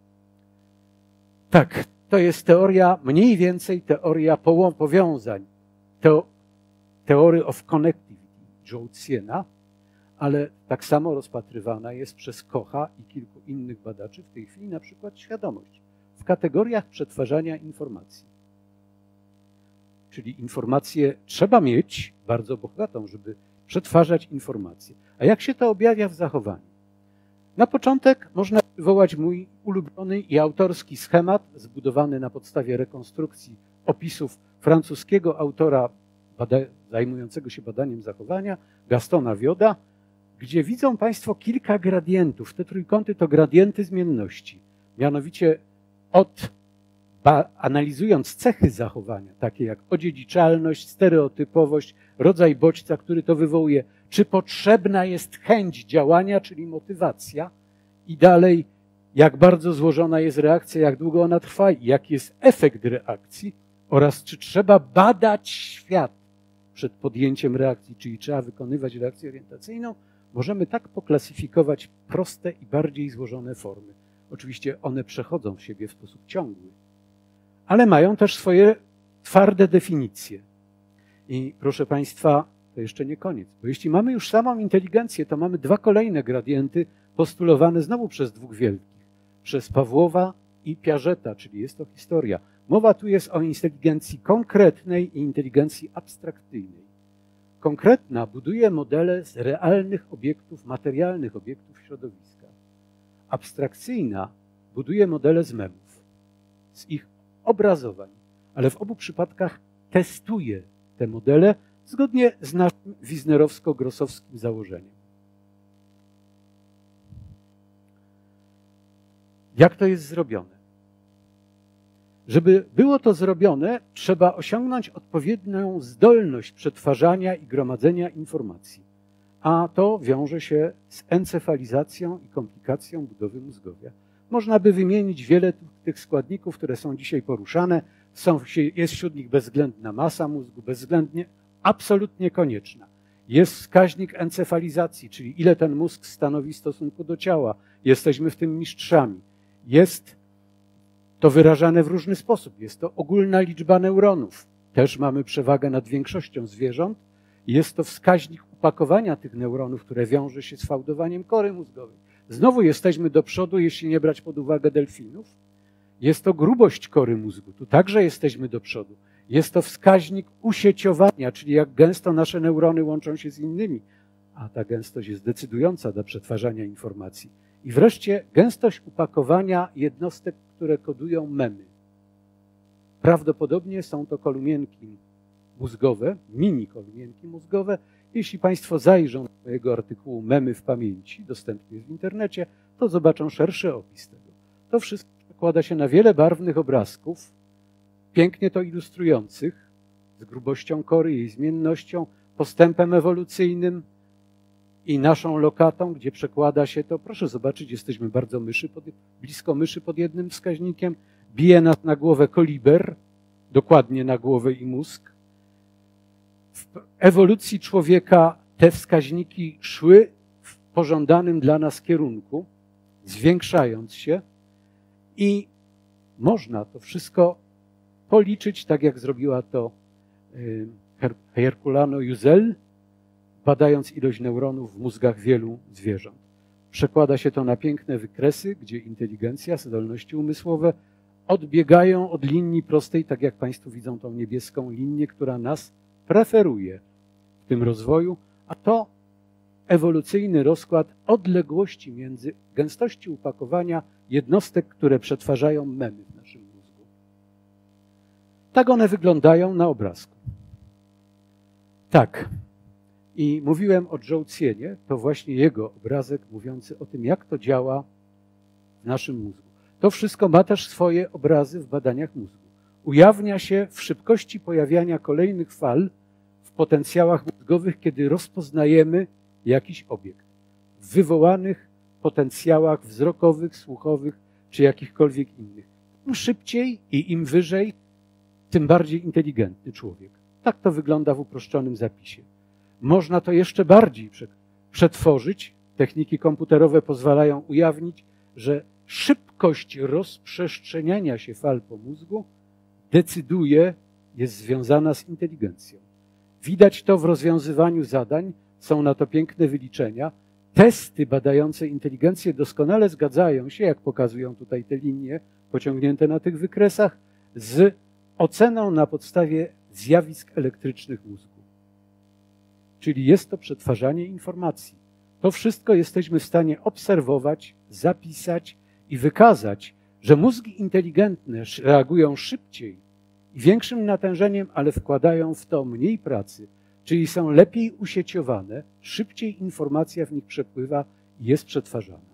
S1: Tak, to jest teoria, mniej więcej teoria powiązań, teo, Theory of Connectivity Zhou Qiana, ale tak samo rozpatrywana jest przez Kocha i kilku innych badaczy w tej chwili na przykład świadomość w kategoriach przetwarzania informacji. Czyli informację trzeba mieć bardzo bogatą, żeby przetwarzać informacje. A jak się to objawia w zachowaniu? Na początek można przywołać mój ulubiony i autorski schemat zbudowany na podstawie rekonstrukcji opisów francuskiego autora zajmującego się badaniem zachowania, Gastona Vioda, gdzie widzą Państwo kilka gradientów. Te trójkąty to gradienty zmienności. Mianowicie od, analizując cechy zachowania, takie jak odziedziczalność, stereotypowość, rodzaj bodźca, który to wywołuje, czy potrzebna jest chęć działania, czyli motywacja, i dalej, jak bardzo złożona jest reakcja, jak długo ona trwa i jaki jest efekt reakcji, oraz czy trzeba badać świat przed podjęciem reakcji, czyli trzeba wykonywać reakcję orientacyjną, możemy tak poklasyfikować proste i bardziej złożone formy. Oczywiście one przechodzą w siebie w sposób ciągły, ale mają też swoje twarde definicje. I proszę Państwa, to jeszcze nie koniec, bo jeśli mamy już samą inteligencję, to mamy dwa kolejne gradienty postulowane znowu przez dwóch wielkich, przez Pawłowa i Piageta, czyli jest to historia. Mowa tu jest o inteligencji konkretnej i inteligencji abstrakcyjnej. Konkretna buduje modele z realnych obiektów, materialnych obiektów środowiska. Abstrakcyjna buduje modele z memów, z ich obrazowań, ale w obu przypadkach testuje te modele zgodnie z naszym wisnerowsko-grossowskim założeniem. Jak to jest zrobione? Żeby było to zrobione, trzeba osiągnąć odpowiednią zdolność przetwarzania i gromadzenia informacji, a to wiąże się z encefalizacją i komplikacją budowy mózgowia. Można by wymienić wiele tych składników, które są dzisiaj poruszane. Są, jest wśród nich bezwzględna masa mózgu, bezwzględnie absolutnie konieczna. Jest wskaźnik encefalizacji, czyli ile ten mózg stanowi w stosunku do ciała. Jesteśmy w tym mistrzami. Jest to wyrażane w różny sposób. Jest to ogólna liczba neuronów. Też mamy przewagę nad większością zwierząt. Jest to wskaźnik upakowania tych neuronów, które wiąże się z fałdowaniem kory mózgowej. Znowu jesteśmy do przodu, jeśli nie brać pod uwagę delfinów. Jest to grubość kory mózgu. Tu także jesteśmy do przodu. Jest to wskaźnik usieciowania, czyli jak gęsto nasze neurony łączą się z innymi, a ta gęstość jest decydująca dla przetwarzania informacji. I wreszcie gęstość upakowania jednostek, które kodują memy. Prawdopodobnie są to kolumienki mózgowe, mini kolumienki mózgowe. Jeśli Państwo zajrzą do mojego artykułu Memy w pamięci, dostępny jest w internecie, to zobaczą szerszy opis tego. To wszystko składa się na wiele barwnych obrazków, pięknie to ilustrujących, z grubością kory, jej zmiennością, postępem ewolucyjnym i naszą lokatą, gdzie przekłada się to, proszę zobaczyć, jesteśmy bardzo myszy pod, blisko myszy pod jednym wskaźnikiem, bije nas na głowę koliber, dokładnie na głowę i mózg. W ewolucji człowieka te wskaźniki szły w pożądanym dla nas kierunku, zwiększając się i można to wszystko policzyć, tak jak zrobiła to Herculano Yücel, badając ilość neuronów w mózgach wielu zwierząt. Przekłada się to na piękne wykresy, gdzie inteligencja, zdolności umysłowe odbiegają od linii prostej, tak jak Państwo widzą tą niebieską linię, która nas preferuje w tym rozwoju, a to ewolucyjny rozkład odległości między gęstości upakowania jednostek, które przetwarzają memy w naszym mózgu. Tak one wyglądają na obrazku. Tak. I mówiłem o Zhou-Cienie, to właśnie jego obrazek mówiący o tym, jak to działa w naszym mózgu. To wszystko ma też swoje obrazy w badaniach mózgu. Ujawnia się w szybkości pojawiania kolejnych fal w potencjałach mózgowych, kiedy rozpoznajemy jakiś obiekt. W wywołanych potencjałach wzrokowych, słuchowych czy jakichkolwiek innych. Im szybciej i im wyżej, tym bardziej inteligentny człowiek. Tak to wygląda w uproszczonym zapisie. Można to jeszcze bardziej przetworzyć. Techniki komputerowe pozwalają ujawnić, że szybkość rozprzestrzeniania się fal po mózgu decyduje, jest związana z inteligencją. Widać to w rozwiązywaniu zadań, są na to piękne wyliczenia. Testy badające inteligencję doskonale zgadzają się, jak pokazują tutaj te linie pociągnięte na tych wykresach, z oceną na podstawie zjawisk elektrycznych mózgu. Czyli jest to przetwarzanie informacji. To wszystko jesteśmy w stanie obserwować, zapisać i wykazać, że mózgi inteligentne reagują szybciej i większym natężeniem, ale wkładają w to mniej pracy, czyli są lepiej usieciowane, szybciej informacja w nich przepływa i jest przetwarzana.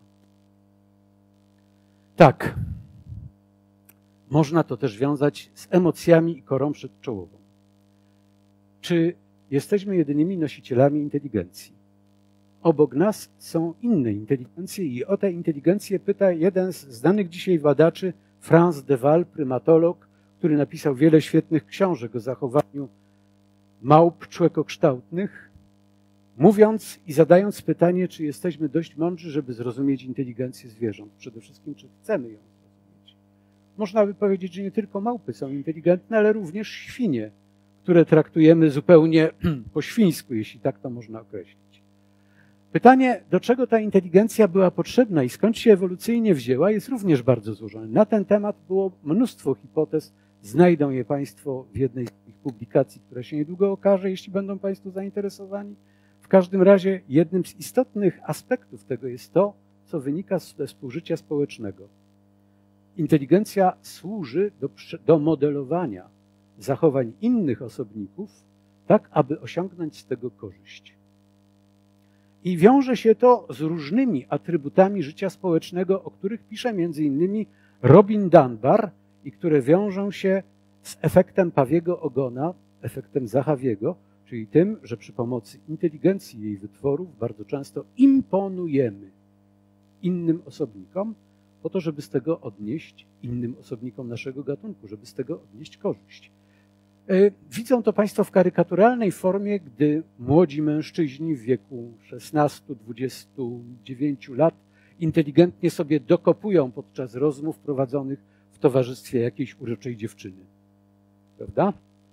S1: Tak, można to też wiązać z emocjami i korą przedczołową. Czy jesteśmy jedynymi nosicielami inteligencji? Obok nas są inne inteligencje i o tę inteligencję pyta jeden z znanych dzisiaj badaczy, Franz de Waal, prymatolog, który napisał wiele świetnych książek o zachowaniu małp człekokształtnych, mówiąc i zadając pytanie, czy jesteśmy dość mądrzy, żeby zrozumieć inteligencję zwierząt. Przede wszystkim, czy chcemy ją zrozumieć. Można by powiedzieć, że nie tylko małpy są inteligentne, ale również świnie, które traktujemy zupełnie po świńsku, jeśli tak to można określić. Pytanie, do czego ta inteligencja była potrzebna i skąd się ewolucyjnie wzięła, jest również bardzo złożone. Na ten temat było mnóstwo hipotez. Znajdą je Państwo w jednej z ich publikacji, która się niedługo okaże, jeśli będą Państwo zainteresowani. W każdym razie jednym z istotnych aspektów tego jest to, co wynika ze współżycia społecznego. Inteligencja służy do, do modelowania zachowań innych osobników, tak aby osiągnąć z tego korzyść. I wiąże się to z różnymi atrybutami życia społecznego, o których pisze między innymi Robin Dunbar i które wiążą się z efektem pawiego ogona, efektem Zahawiego, czyli tym, że przy pomocy inteligencji jej wytworów bardzo często imponujemy innym osobnikom po to, żeby z tego odnieść innym osobnikom naszego gatunku, żeby z tego odnieść korzyść. Widzą to Państwo w karykaturalnej formie, gdy młodzi mężczyźni w wieku szesnastu do dwudziestu dziewięciu lat inteligentnie sobie dokopują podczas rozmów prowadzonych w towarzystwie jakiejś uroczej dziewczyny. Prawda?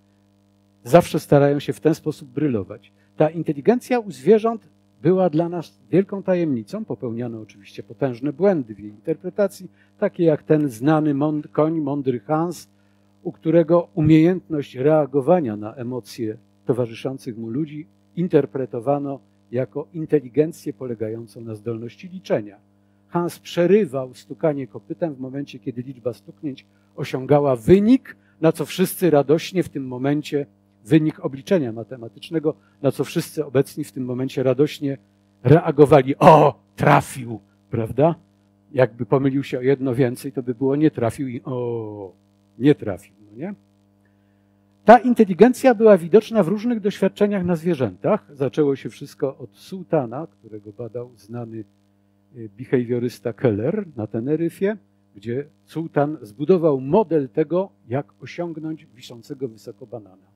S1: Zawsze starają się w ten sposób brylować. Ta inteligencja u zwierząt była dla nas wielką tajemnicą. Popełniano oczywiście potężne błędy w jej interpretacji, takie jak ten znany mąd- koń, mądry Hans, u którego umiejętność reagowania na emocje towarzyszących mu ludzi interpretowano jako inteligencję polegającą na zdolności liczenia. Hans przerywał stukanie kopytem w momencie, kiedy liczba stuknięć osiągała wynik, na co wszyscy radośnie w tym momencie, wynik obliczenia matematycznego, na co wszyscy obecni w tym momencie radośnie reagowali. O, trafił, prawda? Jakby pomylił się o jedno więcej, to by było nie trafił i o, nie trafił, no nie? Ta inteligencja była widoczna w różnych doświadczeniach na zwierzętach. Zaczęło się wszystko od sułtana, którego badał znany behawiorysta Keller na Teneryfie, gdzie sułtan zbudował model tego, jak osiągnąć wiszącego wysoko banana.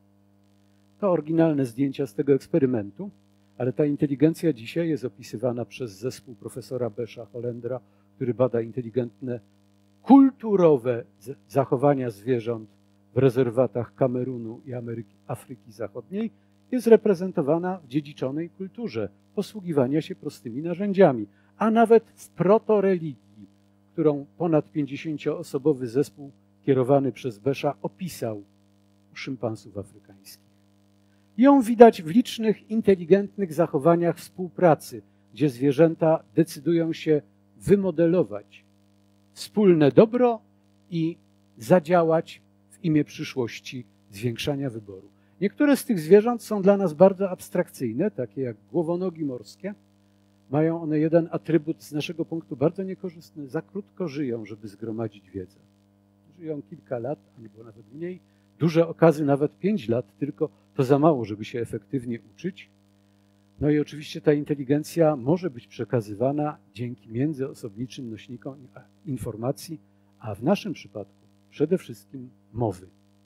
S1: To oryginalne zdjęcia z tego eksperymentu, ale ta inteligencja dzisiaj jest opisywana przez zespół profesora Besha Holendra, który bada inteligentne, kulturowe zachowania zwierząt w rezerwatach Kamerunu i Ameryki, Afryki Zachodniej, jest reprezentowana w dziedziczonej kulturze posługiwania się prostymi narzędziami, a nawet w protoreligii, którą ponad pięćdziesięcioosobowy zespół kierowany przez Besha opisał u szympansów afrykańskich. Ją widać w licznych, inteligentnych zachowaniach współpracy, gdzie zwierzęta decydują się wymodelować wspólne dobro i zadziałać w imię przyszłości zwiększania wyboru. Niektóre z tych zwierząt są dla nas bardzo abstrakcyjne, takie jak głowonogi morskie. Mają one jeden atrybut z naszego punktu bardzo niekorzystny. Za krótko żyją, żeby zgromadzić wiedzę. Żyją kilka lat, albo nawet mniej. Duże okazy nawet pięć lat, tylko to za mało, żeby się efektywnie uczyć. No i oczywiście ta inteligencja może być przekazywana dzięki międzyosobniczym nośnikom informacji, a w naszym przypadku przede wszystkim mowy.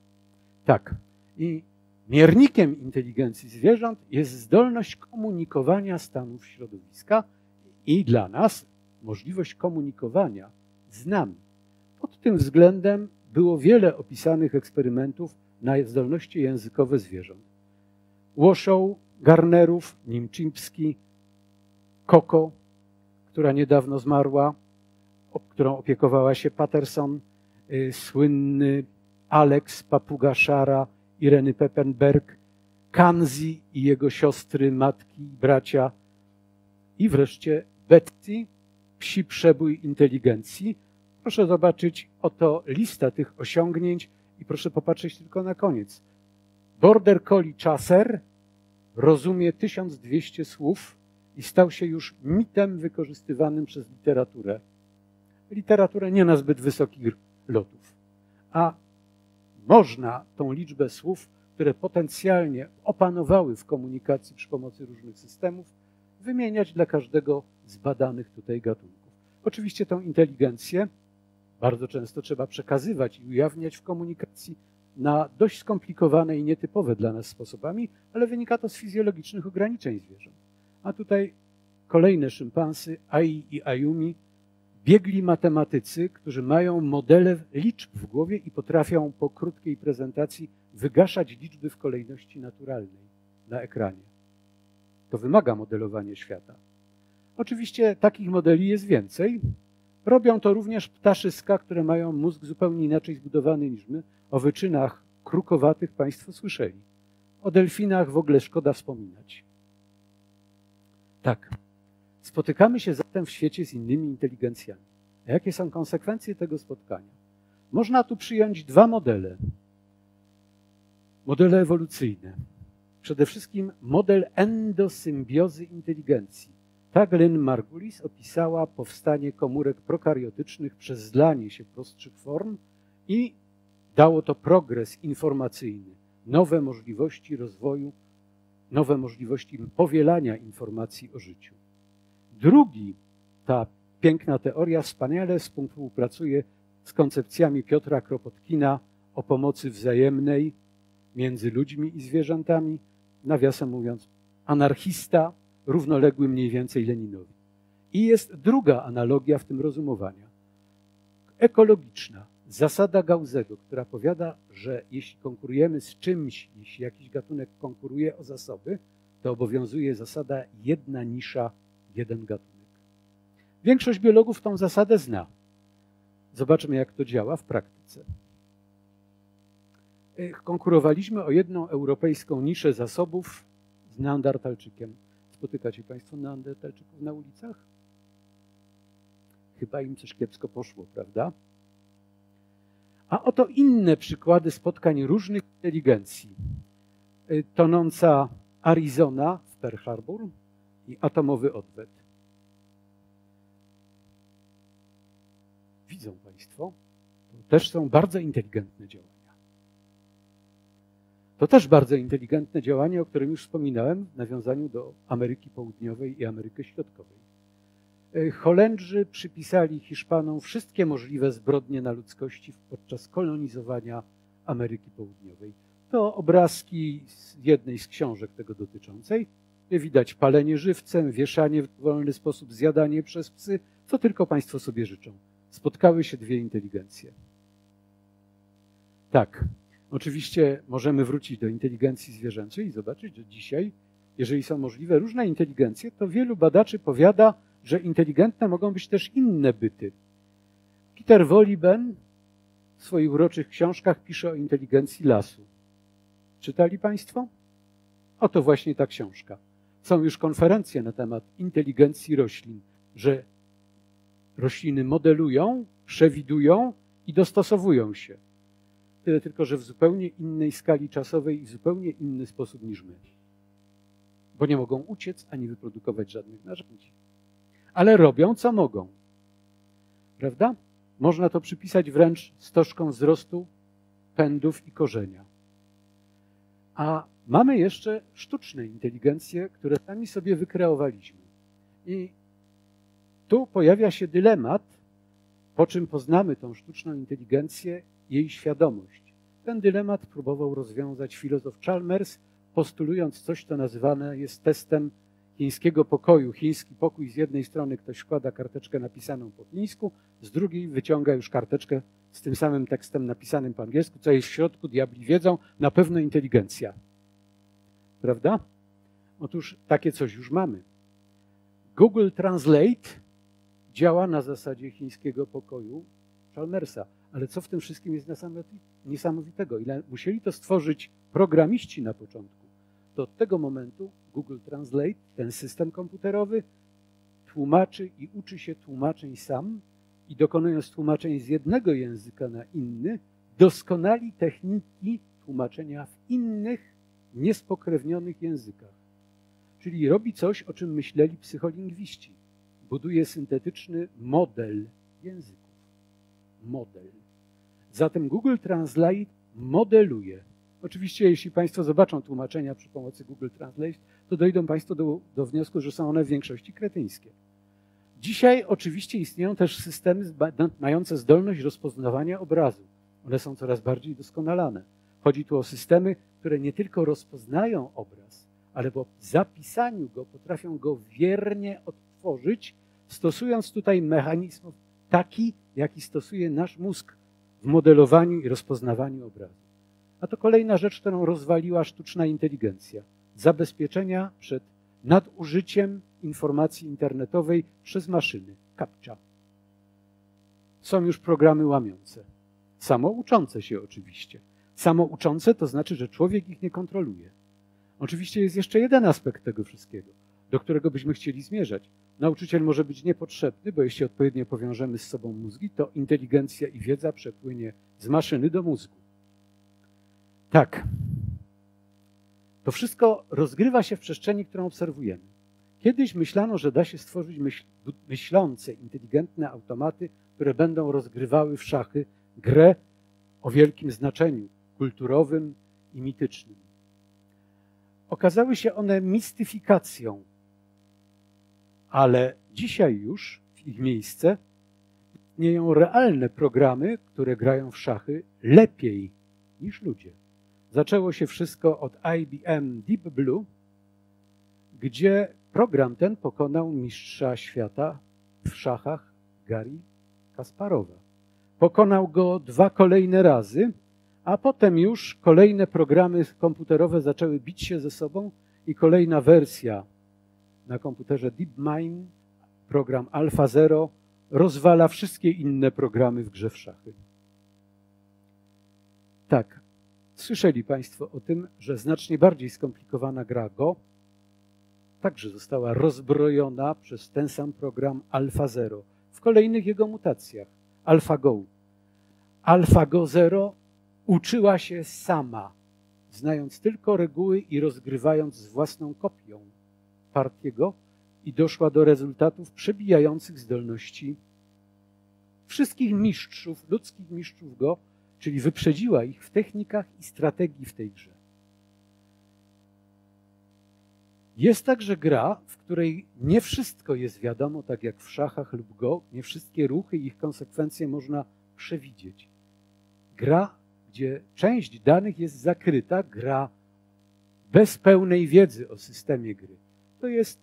S1: Tak, i miernikiem inteligencji zwierząt jest zdolność komunikowania stanów środowiska i dla nas możliwość komunikowania z nami. Pod tym względem było wiele opisanych eksperymentów na zdolności językowe zwierząt. Łoszoł, Garnerów, Nimczyński, Koko, która niedawno zmarła, którą opiekowała się Patterson, y, słynny Alex, papuga Szara, Ireny Peppenberg, Kanzi i jego siostry, matki i bracia i wreszcie Betsy, psi przebój inteligencji. Proszę zobaczyć, oto lista tych osiągnięć i proszę popatrzeć tylko na koniec. Border Collie Chaser rozumie tysiąc dwieście słów i stał się już mitem wykorzystywanym przez literaturę. Literaturę nie na zbyt wysokich lotów. A można tą liczbę słów, które potencjalnie opanowały w komunikacji przy pomocy różnych systemów, wymieniać dla każdego z badanych tutaj gatunków. Oczywiście tą inteligencję bardzo często trzeba przekazywać i ujawniać w komunikacji na dość skomplikowane i nietypowe dla nas sposobami, ale wynika to z fizjologicznych ograniczeń zwierząt. A tutaj kolejne szympansy, Ai i Ayumi, biegli matematycy, którzy mają modele liczb w głowie i potrafią po krótkiej prezentacji wygaszać liczby w kolejności naturalnej na ekranie. To wymaga modelowania świata. Oczywiście takich modeli jest więcej. Robią to również ptaszyska, które mają mózg zupełnie inaczej zbudowany niż my. O wyczynach krukowatych Państwo słyszeli. O delfinach w ogóle szkoda wspominać. Tak. Spotykamy się zatem w świecie z innymi inteligencjami. A jakie są konsekwencje tego spotkania? Można tu przyjąć dwa modele. Modele ewolucyjne. Przede wszystkim model endosymbiozy inteligencji. Tak Lynn Margulis opisała powstanie komórek prokariotycznych przez zlanie się prostszych form i dało to progres informacyjny, nowe możliwości rozwoju, nowe możliwości powielania informacji o życiu. Drugi, ta piękna teoria wspaniale współpracuje z koncepcjami Piotra Kropotkina o pomocy wzajemnej między ludźmi i zwierzętami, nawiasem mówiąc, anarchista równoległy mniej więcej Leninowi. I jest druga analogia w tym rozumowania, ekologiczna, zasada Gauzego, która powiada, że jeśli konkurujemy z czymś, jeśli jakiś gatunek konkuruje o zasoby, to obowiązuje zasada jedna nisza, jeden gatunek. Większość biologów tą zasadę zna. Zobaczmy, jak to działa w praktyce. Konkurowaliśmy o jedną europejską niszę zasobów z Neandertalczykiem. Spotykacie Państwo Neandertalczyków na ulicach? Chyba im coś kiepsko poszło, prawda? A oto inne przykłady spotkań różnych inteligencji. Tonąca Arizona w Pearl Harbor i atomowy odwet. Widzą Państwo, to też są bardzo inteligentne działania. To też bardzo inteligentne działanie, o którym już wspominałem w nawiązaniu do Ameryki Południowej i Ameryki Środkowej. Holendrzy przypisali Hiszpanom wszystkie możliwe zbrodnie na ludzkości podczas kolonizowania Ameryki Południowej. To obrazki z jednej z książek tego dotyczącej. Widać palenie żywcem, wieszanie w dowolny sposób, zjadanie przez psy, co tylko Państwo sobie życzą. Spotkały się dwie inteligencje. Tak, oczywiście możemy wrócić do inteligencji zwierzęcej i zobaczyć, że dzisiaj, jeżeli są możliwe różne inteligencje, to wielu badaczy powiada, że inteligentne mogą być też inne byty. Peter Wohlleben w swoich uroczych książkach pisze o inteligencji lasu. Czytali Państwo? Oto właśnie ta książka. Są już konferencje na temat inteligencji roślin, że rośliny modelują, przewidują i dostosowują się. Tyle tylko, że w zupełnie innej skali czasowej i w zupełnie inny sposób niż my. Bo nie mogą uciec ani wyprodukować żadnych narzędzi. Ale robią, co mogą. Prawda? Można to przypisać wręcz stożkom wzrostu pędów i korzenia. A mamy jeszcze sztuczne inteligencje, które sami sobie wykreowaliśmy. I tu pojawia się dylemat, po czym poznamy tą sztuczną inteligencję, jej świadomość. Ten dylemat próbował rozwiązać filozof Chalmers, postulując coś, co nazywane jest testem chińskiego pokoju. Chiński pokój, z jednej strony ktoś wkłada karteczkę napisaną po chińsku, z drugiej wyciąga już karteczkę z tym samym tekstem napisanym po angielsku, co jest w środku, diabli wiedzą, na pewno inteligencja. Prawda? Otóż takie coś już mamy. Google Translate działa na zasadzie chińskiego pokoju Chalmersa. Ale co w tym wszystkim jest niesamowitego? Ile musieli to stworzyć programiści na początku, to od tego momentu Google Translate, ten system komputerowy, tłumaczy i uczy się tłumaczeń sam i dokonując tłumaczeń z jednego języka na inny, doskonali techniki tłumaczenia w innych, niespokrewnionych językach. Czyli robi coś, o czym myśleli psycholingwiści. Buduje syntetyczny model języków. Model. Zatem Google Translate modeluje. Oczywiście, jeśli Państwo zobaczą tłumaczenia przy pomocy Google Translate, to dojdą Państwo do, do wniosku, że są one w większości kretyńskie. Dzisiaj oczywiście istnieją też systemy mające zdolność rozpoznawania obrazu. One są coraz bardziej doskonalane. Chodzi tu o systemy, które nie tylko rozpoznają obraz, ale po zapisaniu go potrafią go wiernie odtworzyć, stosując tutaj mechanizm taki, jaki stosuje nasz mózg w modelowaniu i rozpoznawaniu obrazu. A to kolejna rzecz, którą rozwaliła sztuczna inteligencja. Zabezpieczenia przed nadużyciem informacji internetowej przez maszyny. CAPTCHA. Są już programy łamiące. Samouczące się oczywiście. Samouczące to znaczy, że człowiek ich nie kontroluje. Oczywiście jest jeszcze jeden aspekt tego wszystkiego, do którego byśmy chcieli zmierzać. Nauczyciel może być niepotrzebny, bo jeśli odpowiednio powiążemy z sobą mózgi, to inteligencja i wiedza przepłynie z maszyny do mózgu. Tak. To wszystko rozgrywa się w przestrzeni, którą obserwujemy. Kiedyś myślano, że da się stworzyć myśl, myślące, inteligentne automaty, które będą rozgrywały w szachy grę o wielkim znaczeniu kulturowym i mitycznym. Okazały się one mistyfikacją, ale dzisiaj już w ich miejsce istnieją realne programy, które grają w szachy lepiej niż ludzie. zaczęło się wszystko od I B M Deep Blue, gdzie program ten pokonał mistrza świata w szachach Garry Kasparowa. Pokonał go dwa kolejne razy, a potem już kolejne programy komputerowe zaczęły bić się ze sobą i kolejna wersja na komputerze DeepMind, program AlphaZero, rozwala wszystkie inne programy w grze w szachy. Tak, słyszeli Państwo o tym, że znacznie bardziej skomplikowana gra Go także została rozbrojona przez ten sam program AlphaZero w kolejnych jego mutacjach. AlphaGo. AlphaGo Zero uczyła się sama, znając tylko reguły i rozgrywając z własną kopią partię Go i doszła do rezultatów przebijających zdolności wszystkich mistrzów, ludzkich mistrzów Go, czyli wyprzedziła ich w technikach i strategii w tej grze. Jest także gra, w której nie wszystko jest wiadomo, tak jak w szachach lub Go, nie wszystkie ruchy i ich konsekwencje można przewidzieć. Gra, gdzie część danych jest zakryta, gra bez pełnej wiedzy o systemie gry. To jest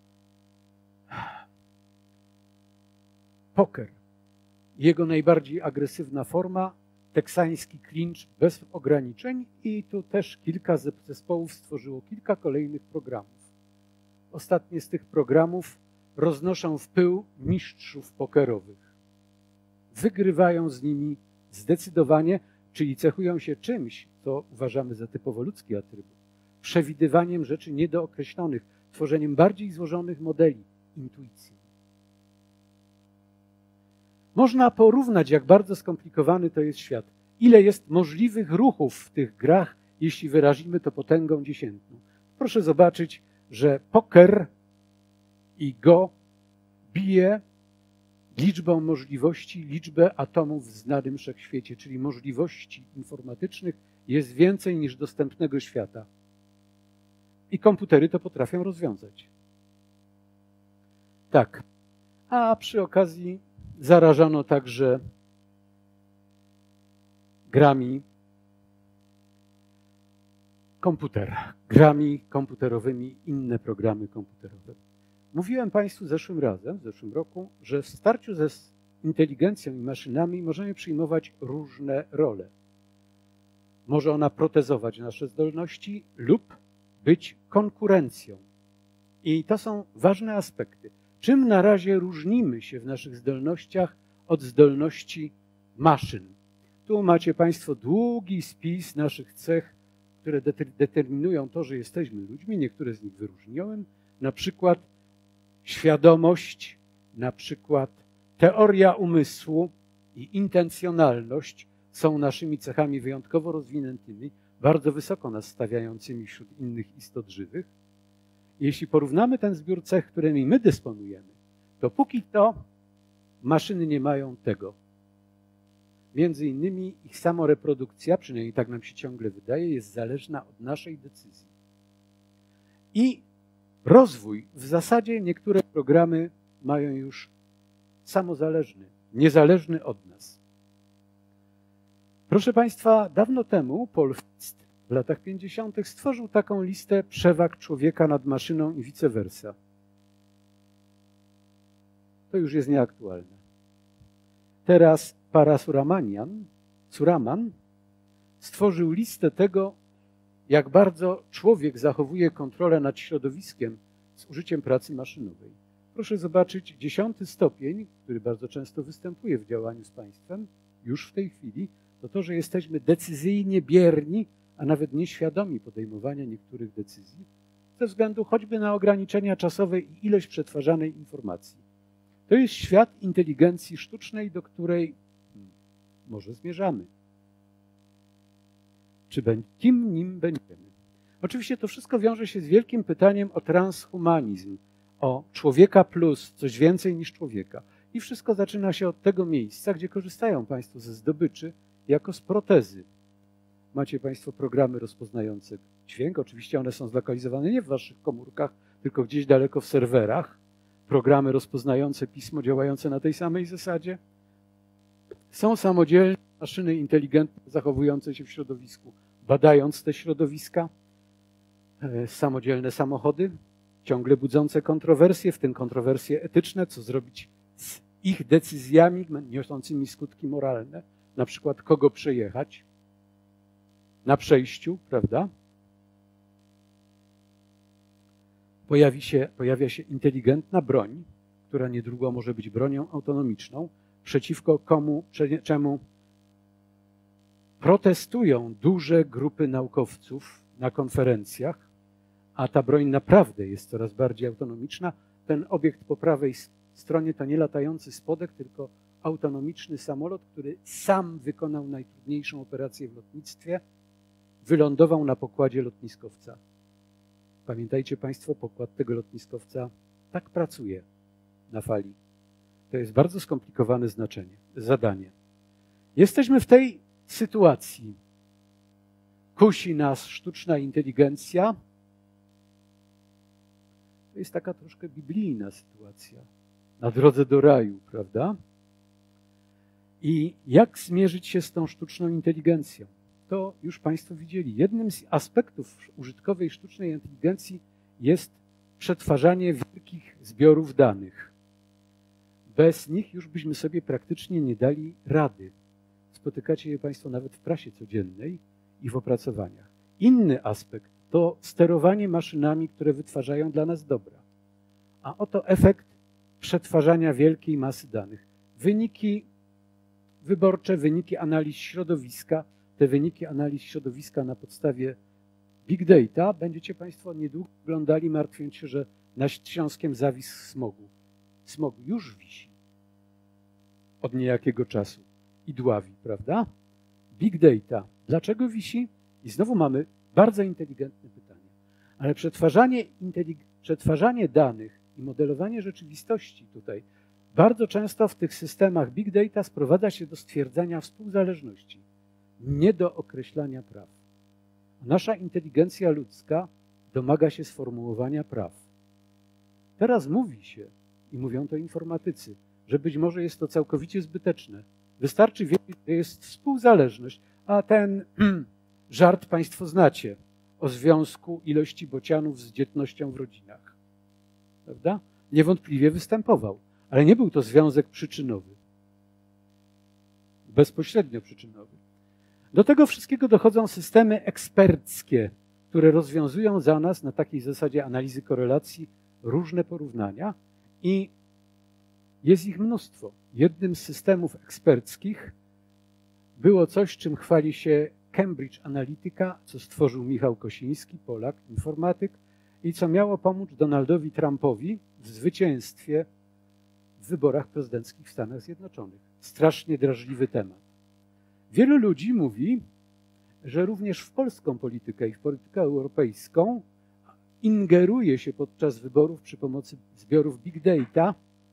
S1: poker. Jego najbardziej agresywna forma, teksański klincz bez ograniczeń i tu też kilka zespołów stworzyło kilka kolejnych programów. Ostatnie z tych programów roznoszą w pył mistrzów pokerowych. Wygrywają z nimi zdecydowanie, czyli cechują się czymś, co uważamy za typowo ludzki atrybut. Przewidywaniem rzeczy niedookreślonych, tworzeniem bardziej złożonych modeli, intuicji. Można porównać, jak bardzo skomplikowany to jest świat. Ile jest możliwych ruchów w tych grach, jeśli wyrazimy to potęgą dziesiętną. Proszę zobaczyć, że poker i Go bije liczbą możliwości, liczbę atomów w znanym wszechświecie, czyli możliwości informatycznych jest więcej niż dostępnego świata. I komputery to potrafią rozwiązać. Tak. A przy okazji zarażano także grami komputer, grami komputerowymi, inne programy komputerowe. Mówiłem Państwu zeszłym razem, w zeszłym roku, że w starciu ze inteligencją i maszynami możemy przyjmować różne role. Może ona protezować nasze zdolności lub być konkurencją. I to są ważne aspekty. Czym na razie różnimy się w naszych zdolnościach od zdolności maszyn? Tu macie Państwo długi spis naszych cech, które determinują to, że jesteśmy ludźmi. Niektóre z nich wyróżniłem. Na przykład świadomość, na przykład teoria umysłu i intencjonalność są naszymi cechami wyjątkowo rozwiniętymi, bardzo wysoko nas stawiającymi wśród innych istot żywych. Jeśli porównamy ten zbiór cech, którymi my dysponujemy, to póki to maszyny nie mają tego. Między innymi ich samoreprodukcja, przynajmniej tak nam się ciągle wydaje, jest zależna od naszej decyzji. I rozwój, w zasadzie niektóre programy mają już samozależny, niezależny od nas. Proszę Państwa, dawno temu Paul Fitzt w latach pięćdziesiątych stworzył taką listę przewag człowieka nad maszyną i vice versa. To już jest nieaktualne. Teraz Parasuramanian, Suraman stworzył listę tego, jak bardzo człowiek zachowuje kontrolę nad środowiskiem z użyciem pracy maszynowej. Proszę zobaczyć dziesiąty stopień, który bardzo często występuje w działaniu z państwem, już w tej chwili, to to, że jesteśmy decyzyjnie bierni, a nawet nieświadomi podejmowania niektórych decyzji, ze względu choćby na ograniczenia czasowe i ilość przetwarzanej informacji. To jest świat inteligencji sztucznej, do której hmm, może zmierzamy. Czy kim nim będziemy? Oczywiście to wszystko wiąże się z wielkim pytaniem o transhumanizm, o człowieka plus, coś więcej niż człowieka. I wszystko zaczyna się od tego miejsca, gdzie korzystają Państwo ze zdobyczy jako z protezy. Macie Państwo programy rozpoznające dźwięk, oczywiście one są zlokalizowane nie w Waszych komórkach, tylko gdzieś daleko w serwerach. Programy rozpoznające pismo działające na tej samej zasadzie. Są samodzielne maszyny inteligentne zachowujące się w środowisku badając te środowiska, samodzielne samochody, ciągle budzące kontrowersje, w tym kontrowersje etyczne, co zrobić z ich decyzjami niosącymi skutki moralne, na przykład kogo przejechać na przejściu, prawda? Pojawi się, pojawia się inteligentna broń, która niedługo może być bronią autonomiczną, przeciwko komu, czemu protestują duże grupy naukowców na konferencjach, a ta broń naprawdę jest coraz bardziej autonomiczna. Ten obiekt po prawej stronie to nie latający spodek, tylko autonomiczny samolot, który sam wykonał najtrudniejszą operację w lotnictwie, wylądował na pokładzie lotniskowca. Pamiętajcie Państwo, pokład tego lotniskowca tak pracuje na fali. To jest bardzo skomplikowane znaczenie, zadanie. Jesteśmy w tej sytuacji. Kusi nas sztuczna inteligencja. To jest taka troszkę biblijna sytuacja. Na drodze do raju, prawda? I jak zmierzyć się z tą sztuczną inteligencją? To już Państwo widzieli. Jednym z aspektów użytkowej sztucznej inteligencji jest przetwarzanie wielkich zbiorów danych. Bez nich już byśmy sobie praktycznie nie dali rady. Spotykacie je Państwo nawet w prasie codziennej i w opracowaniach. Inny aspekt to sterowanie maszynami, które wytwarzają dla nas dobra. A oto efekt przetwarzania wielkiej masy danych. Wyniki wyborcze, wyniki analiz środowiska, te wyniki analiz środowiska na podstawie big data będziecie Państwo niedługo oglądali, martwiąc się, że nad Śląskiem zawisł smogu. Smog już wisi od niejakiego czasu i dławi, prawda? Big data. Dlaczego wisi? I znowu mamy bardzo inteligentne pytanie. Ale przetwarzanie, przetwarzanie danych i modelowanie rzeczywistości tutaj bardzo często w tych systemach big data sprowadza się do stwierdzania współzależności, nie do określania praw. Nasza inteligencja ludzka domaga się sformułowania praw. Teraz mówi się, i mówią to informatycy, że być może jest to całkowicie zbyteczne. Wystarczy wiedzieć, że jest współzależność, a ten żart Państwo znacie o związku ilości bocianów z dzietnością w rodzinach. Prawda? Niewątpliwie występował, ale nie był to związek przyczynowy. Bezpośrednio przyczynowy. Do tego wszystkiego dochodzą systemy eksperckie, które rozwiązują za nas na takiej zasadzie analizy korelacji różne porównania i jest ich mnóstwo. Jednym z systemów eksperckich było coś, czym chwali się Cambridge Analytica, co stworzył Michał Kosiński, Polak, informatyk, i co miało pomóc Donaldowi Trumpowi w zwycięstwie w wyborach prezydenckich w Stanach Zjednoczonych. Strasznie drażliwy temat. Wielu ludzi mówi, że również w polską politykę i w politykę europejską ingeruje się podczas wyborów przy pomocy zbiorów big data,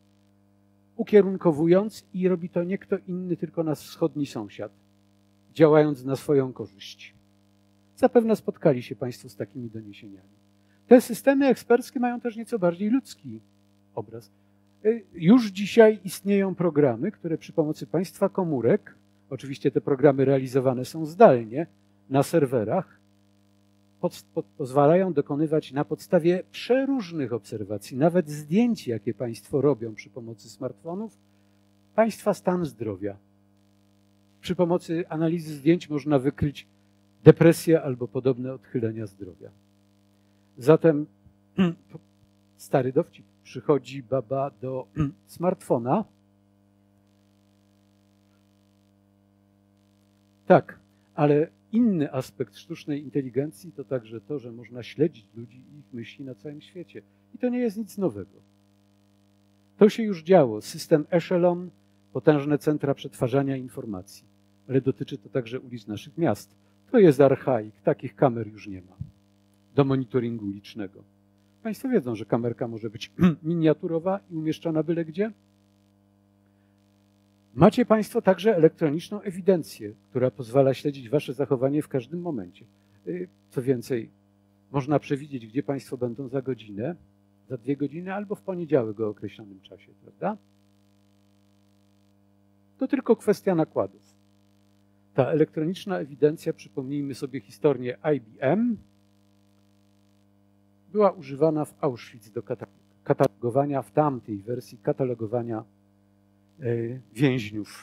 S1: ukierunkowując, i robi to nie kto inny, tylko nasz wschodni sąsiad, działając na swoją korzyść. Zapewne spotkali się Państwo z takimi doniesieniami. Te systemy eksperckie mają też nieco bardziej ludzki obraz. Już dzisiaj istnieją programy, które przy pomocy państwa komórek, oczywiście te programy realizowane są zdalnie na serwerach, pod, pod, pozwalają dokonywać na podstawie przeróżnych obserwacji, nawet zdjęć, jakie Państwo robią przy pomocy smartfonów, Państwa stan zdrowia. Przy pomocy analizy zdjęć można wykryć depresję albo podobne odchylenia zdrowia. Zatem stary dowcip. Przychodzi baba do smartfona. Tak, ale inny aspekt sztucznej inteligencji to także to, że można śledzić ludzi i ich myśli na całym świecie. I to nie jest nic nowego. To się już działo. System Echelon, potężne centra przetwarzania informacji. Ale dotyczy to także ulic naszych miast. To jest archaik. Takich kamer już nie ma do monitoringu ulicznego. Państwo wiedzą, że kamerka może być miniaturowa i umieszczona byle gdzie. Macie Państwo także elektroniczną ewidencję, która pozwala śledzić Wasze zachowanie w każdym momencie. Co więcej, można przewidzieć, gdzie Państwo będą za godzinę, za dwie godziny albo w poniedziałek o określonym czasie, prawda? To tylko kwestia nakładów. Ta elektroniczna ewidencja, przypomnijmy sobie historię I B M, była używana w Auschwitz do katalogowania, w tamtej wersji katalogowania więźniów.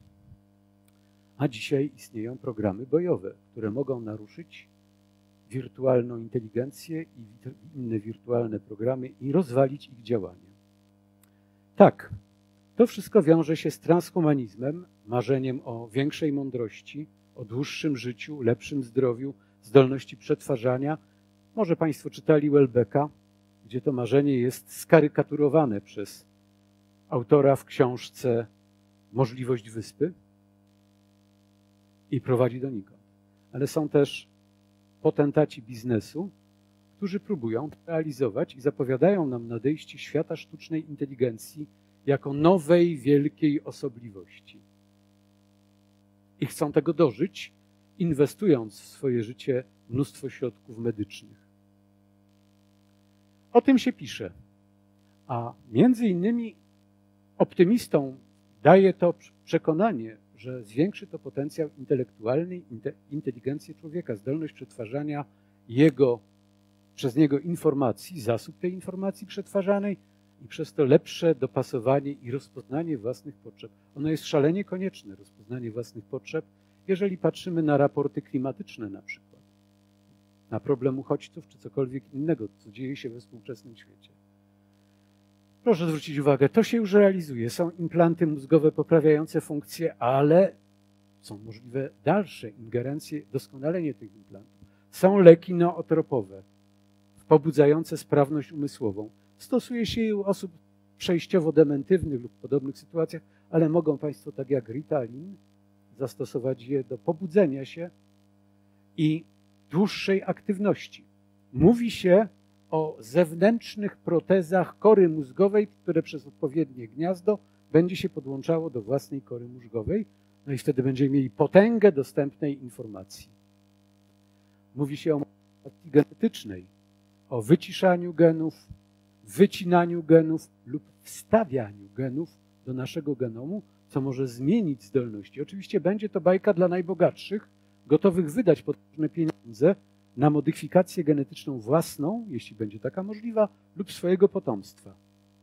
S1: A dzisiaj istnieją programy bojowe, które mogą naruszyć wirtualną inteligencję i inne wirtualne programy i rozwalić ich działanie. Tak, to wszystko wiąże się z transhumanizmem, marzeniem o większej mądrości, o dłuższym życiu, lepszym zdrowiu, zdolności przetwarzania. Może Państwo czytali Welbecka, gdzie to marzenie jest skarykaturowane przez autora w książce Możliwość Wyspy i prowadzi donikąd. Ale są też potentaci biznesu, którzy próbują to realizować i zapowiadają nam nadejście świata sztucznej inteligencji jako nowej, wielkiej osobliwości. I chcą tego dożyć, inwestując w swoje życie mnóstwo środków medycznych. O tym się pisze. A między innymi optymistom daje to przekonanie, że zwiększy to potencjał intelektualny, inteligencję człowieka, zdolność przetwarzania jego, przez niego informacji, zasób tej informacji przetwarzanej i przez to lepsze dopasowanie i rozpoznanie własnych potrzeb. Ono jest szalenie konieczne, rozpoznanie własnych potrzeb, jeżeli patrzymy na raporty klimatyczne na przykład, na problem uchodźców czy cokolwiek innego, co dzieje się we współczesnym świecie. Proszę zwrócić uwagę, to się już realizuje. Są implanty mózgowe poprawiające funkcje, ale są możliwe dalsze ingerencje, doskonalenie tych implantów. Są leki nootropowe, pobudzające sprawność umysłową. Stosuje się je u osób przejściowo dementywnych lub podobnych sytuacjach, ale mogą Państwo, tak jak Ritalin, zastosować je do pobudzenia się i dłuższej aktywności. Mówi się o zewnętrznych protezach kory mózgowej, które przez odpowiednie gniazdo będzie się podłączało do własnej kory mózgowej, no i wtedy będziemy mieli potęgę dostępnej informacji. Mówi się o modyfikacji genetycznej, o wyciszaniu genów, wycinaniu genów lub wstawianiu genów do naszego genomu, co może zmienić zdolności. Oczywiście będzie to bajka dla najbogatszych, gotowych wydać potężne pieniądze na modyfikację genetyczną własną, jeśli będzie taka możliwa, lub swojego potomstwa.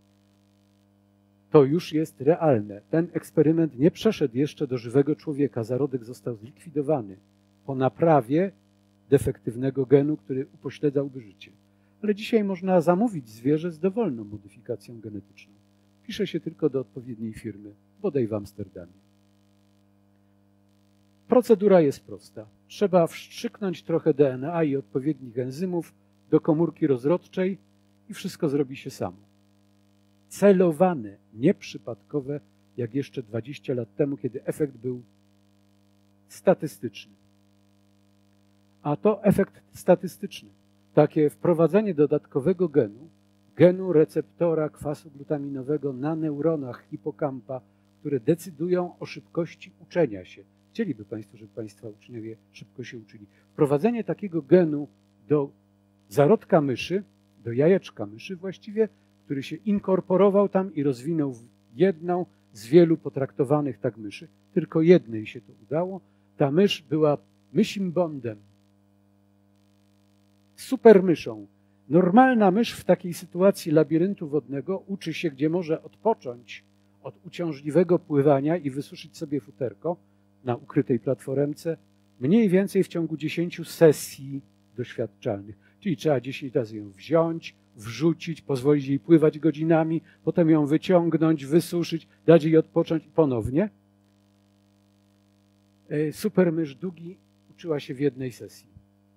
S1: To już jest realne. Ten eksperyment nie przeszedł jeszcze do żywego człowieka. Zarodek został zlikwidowany po naprawie defektywnego genu, który upośledzałby życie. Ale dzisiaj można zamówić zwierzę z dowolną modyfikacją genetyczną. Pisze się tylko do odpowiedniej firmy, bodaj w Amsterdamie. Procedura jest prosta. Trzeba wszczyknąć trochę D N A i odpowiednich enzymów do komórki rozrodczej i wszystko zrobi się samo. Celowane, nieprzypadkowe, jak jeszcze dwadzieścia lat temu, kiedy efekt był statystyczny. A to efekt statystyczny. Takie wprowadzenie dodatkowego genu, genu receptora kwasu glutaminowego na neuronach hipokampa, które decydują o szybkości uczenia się. Chcieliby Państwo, żeby Państwa uczniowie szybko się uczyli. Wprowadzenie takiego genu do zarodka myszy, do jajeczka myszy właściwie, który się inkorporował tam i rozwinął w jedną z wielu potraktowanych tak myszy. Tylko jednej się to udało. Ta mysz była mysim bondem. Super myszą. Normalna mysz w takiej sytuacji labiryntu wodnego uczy się, gdzie może odpocząć od uciążliwego pływania i wysuszyć sobie futerko na ukrytej platformce mniej więcej w ciągu dziesięciu sesji doświadczalnych. Czyli trzeba dziesięć razy ją wziąć, wrzucić, pozwolić jej pływać godzinami, potem ją wyciągnąć, wysuszyć, dać jej odpocząć i ponownie. Super mysz Dugi uczyła się w jednej sesji.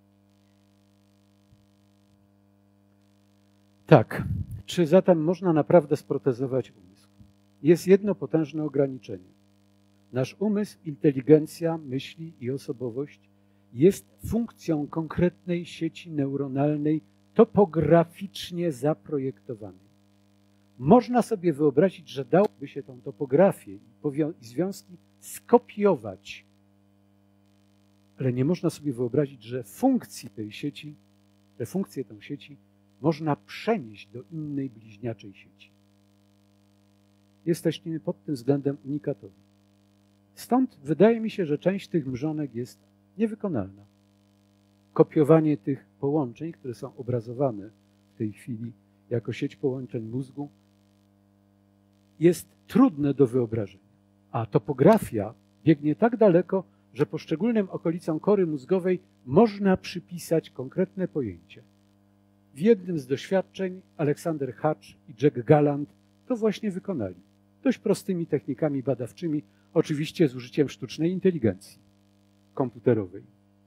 S1: Tak, czy zatem można naprawdę sprotezować umysł? Jest jedno potężne ograniczenie. Nasz umysł, inteligencja, myśli i osobowość jest funkcją konkretnej sieci neuronalnej topograficznie zaprojektowanej. Można sobie wyobrazić, że dałoby się tą topografię i związki skopiować, ale nie można sobie wyobrazić, że funkcji tej sieci, że funkcje tej sieci można przenieść do innej bliźniaczej sieci. Jesteśmy pod tym względem unikatowi. Stąd wydaje mi się, że część tych mrzonek jest niewykonalna. Kopiowanie tych połączeń, które są obrazowane w tej chwili jako sieć połączeń mózgu, jest trudne do wyobrażenia. A topografia biegnie tak daleko, że poszczególnym okolicom kory mózgowej można przypisać konkretne pojęcie. W jednym z doświadczeń Alexander Hatch i Jack Gallant to właśnie wykonali. Dość prostymi technikami badawczymi, oczywiście z użyciem sztucznej inteligencji komputerowej.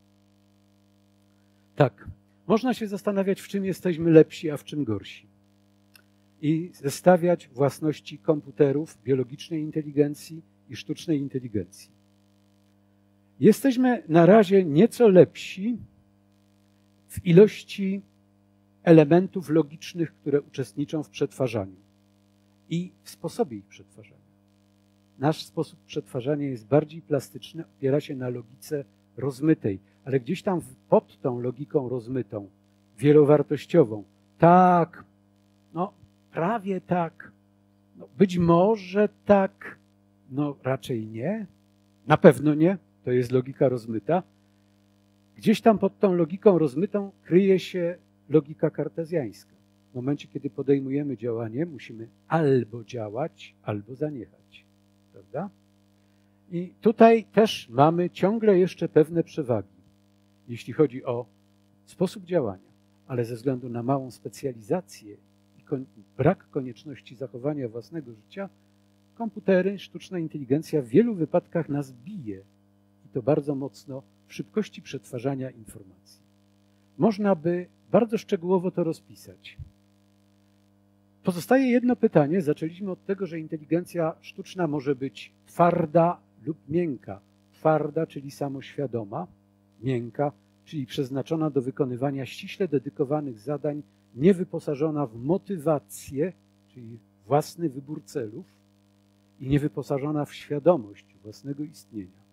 S1: Tak, można się zastanawiać, w czym jesteśmy lepsi, a w czym gorsi. I zestawiać własności komputerów, biologicznej inteligencji i sztucznej inteligencji. Jesteśmy na razie nieco lepsi w ilości elementów logicznych, które uczestniczą w przetwarzaniu i w sposobie ich przetwarzania. Nasz sposób przetwarzania jest bardziej plastyczny, opiera się na logice rozmytej, ale gdzieś tam pod tą logiką rozmytą, wielowartościową, tak, no prawie tak, no, być może tak, no raczej nie, na pewno nie, to jest logika rozmyta. Gdzieś tam pod tą logiką rozmytą kryje się logika kartezjańska. W momencie, kiedy podejmujemy działanie, musimy albo działać, albo zaniechać. Prawda? I tutaj też mamy ciągle jeszcze pewne przewagi, jeśli chodzi o sposób działania, ale ze względu na małą specjalizację i kon- brak konieczności zachowania własnego życia, komputery, sztuczna inteligencja w wielu wypadkach nas bije i to bardzo mocno w szybkości przetwarzania informacji. Można by bardzo szczegółowo to rozpisać. Pozostaje jedno pytanie. Zaczęliśmy od tego, że inteligencja sztuczna może być twarda lub miękka. Twarda, czyli samoświadoma, miękka, czyli przeznaczona do wykonywania ściśle dedykowanych zadań, niewyposażona w motywację, czyli własny wybór celów i niewyposażona w świadomość własnego istnienia.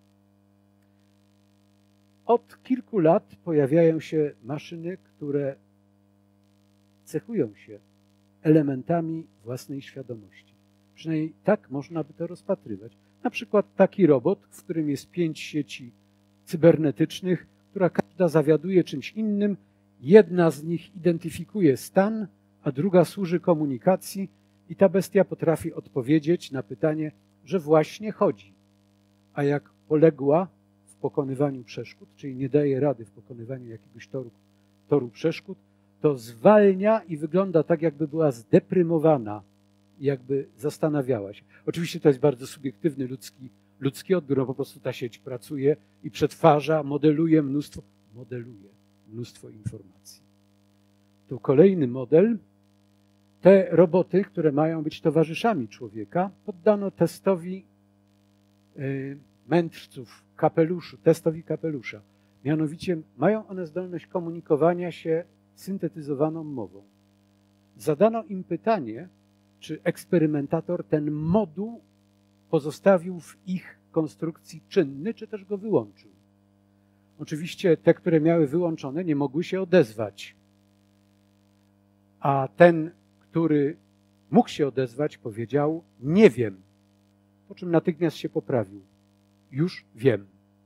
S1: Od kilku lat pojawiają się maszyny, które cechują się elementami własnej świadomości. Przynajmniej tak można by to rozpatrywać. Na przykład taki robot, w którym jest pięć sieci cybernetycznych, która każda zawiaduje czymś innym. Jedna z nich identyfikuje stan, a druga służy komunikacji i ta bestia potrafi odpowiedzieć na pytanie, że właśnie chodzi. A jak poległa w pokonywaniu przeszkód, czyli nie daje rady w pokonywaniu jakiegoś toru, toru przeszkód, to zwalnia i wygląda tak, jakby była zdeprymowana, jakby zastanawiała się. Oczywiście to jest bardzo subiektywny ludzki, ludzki odbiór, no po prostu ta sieć pracuje i przetwarza, modeluje mnóstwo, modeluje mnóstwo informacji. Tu kolejny model. Te roboty, które mają być towarzyszami człowieka, poddano testowi y, mędrców, kapeluszu, testowi kapelusza. Mianowicie mają one zdolność komunikowania się syntetyzowaną mową. Zadano im pytanie, czy eksperymentator ten moduł pozostawił w ich konstrukcji czynny, czy też go wyłączył. Oczywiście te, które miały wyłączone, nie mogły się odezwać. A ten, który mógł się odezwać, powiedział: nie wiem. Po czym natychmiast się poprawił. Już wiem.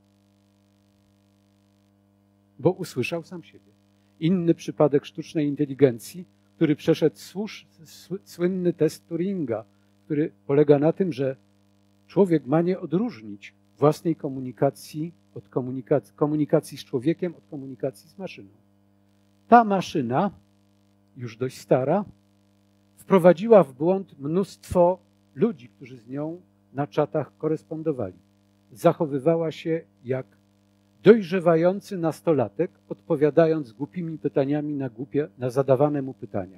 S1: Bo usłyszał sam siebie. Inny przypadek sztucznej inteligencji, który przeszedł słusz, słynny test Turinga, który polega na tym, że człowiek ma nie odróżnić własnej komunikacji od komunikacji, komunikacji z człowiekiem od komunikacji z maszyną. Ta maszyna, już dość stara, wprowadziła w błąd mnóstwo ludzi, którzy z nią na czatach korespondowali. Zachowywała się jak dojrzewający nastolatek, odpowiadając głupimi pytaniami na, głupie, na zadawane mu pytania.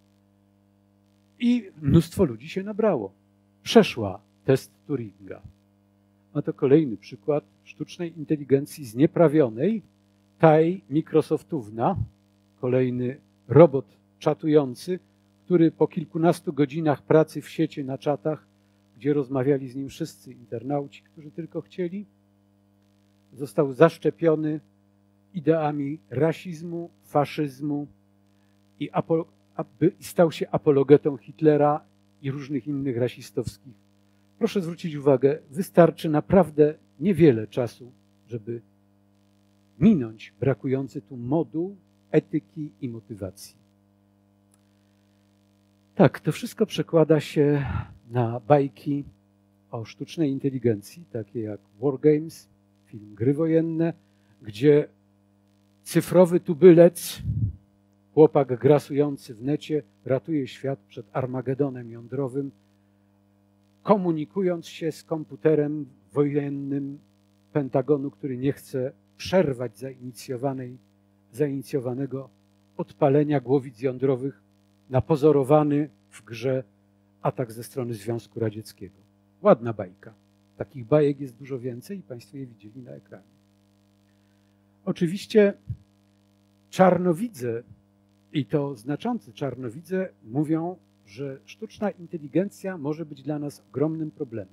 S1: I mnóstwo ludzi się nabrało. Przeszła test Turinga. Oto kolejny przykład sztucznej inteligencji znieprawionej, taj Microsoftówna, kolejny robot czatujący, który po kilkunastu godzinach pracy w sieci na czatach, gdzie rozmawiali z nim wszyscy internauci, którzy tylko chcieli, został zaszczepiony ideami rasizmu, faszyzmu i stał się apologetą Hitlera i różnych innych rasistowskich Proszę zwrócić uwagę, wystarczy naprawdę niewiele czasu, żeby minąć brakujący tu moduł etyki i motywacji. Tak, to wszystko przekłada się na bajki o sztucznej inteligencji, takie jak Wargames, film Gry Wojenne, gdzie cyfrowy tubylec, chłopak grasujący w necie, ratuje świat przed Armagedonem jądrowym, komunikując się z komputerem wojennym Pentagonu, który nie chce przerwać zainicjowanej, zainicjowanego odpalenia głowic jądrowych na pozorowany w grze atak ze strony Związku Radzieckiego. Ładna bajka. Takich bajek jest dużo więcej i Państwo je widzieli na ekranie. Oczywiście czarnowidze, i to znaczący czarnowidze, mówią, że sztuczna inteligencja może być dla nas ogromnym problemem,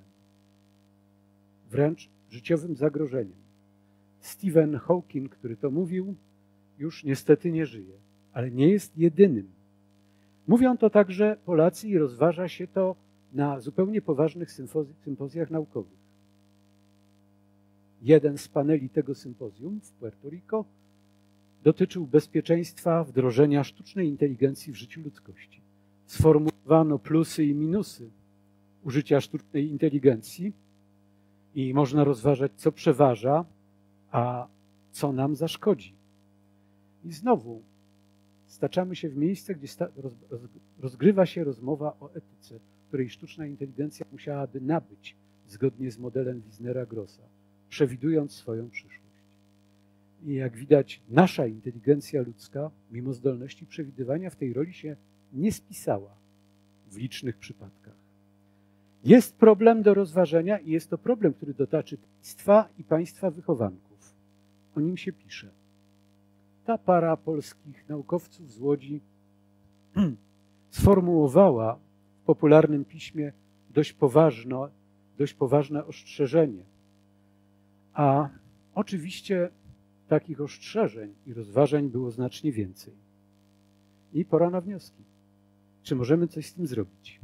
S1: wręcz życiowym zagrożeniem. Stephen Hawking, który to mówił, już niestety nie żyje, ale nie jest jedynym. Mówią to także Polacy i rozważa się to na zupełnie poważnych sympozjach naukowych. Jeden z paneli tego sympozjum w Puerto Rico dotyczył bezpieczeństwa wdrożenia sztucznej inteligencji w życiu ludzkości. Sformułowano plusy i minusy użycia sztucznej inteligencji i można rozważać, co przeważa, a co nam zaszkodzi. I znowu staczamy się w miejsce, gdzie rozgrywa się rozmowa o etyce, której sztuczna inteligencja musiałaby nabyć zgodnie z modelem Wisnera-Grossa, przewidując swoją przyszłość. I jak widać, nasza inteligencja ludzka, mimo zdolności przewidywania, w tej roli się nie spisała w licznych przypadkach. Jest problem do rozważenia i jest to problem, który dotyczy państwa i państwa wychowanków. O nim się pisze. Ta para polskich naukowców z Łodzi sformułowała w popularnym piśmie dość poważne, dość poważne ostrzeżenie. A oczywiście takich ostrzeżeń i rozważań było znacznie więcej. I pora na wnioski. Czy możemy coś z tym zrobić?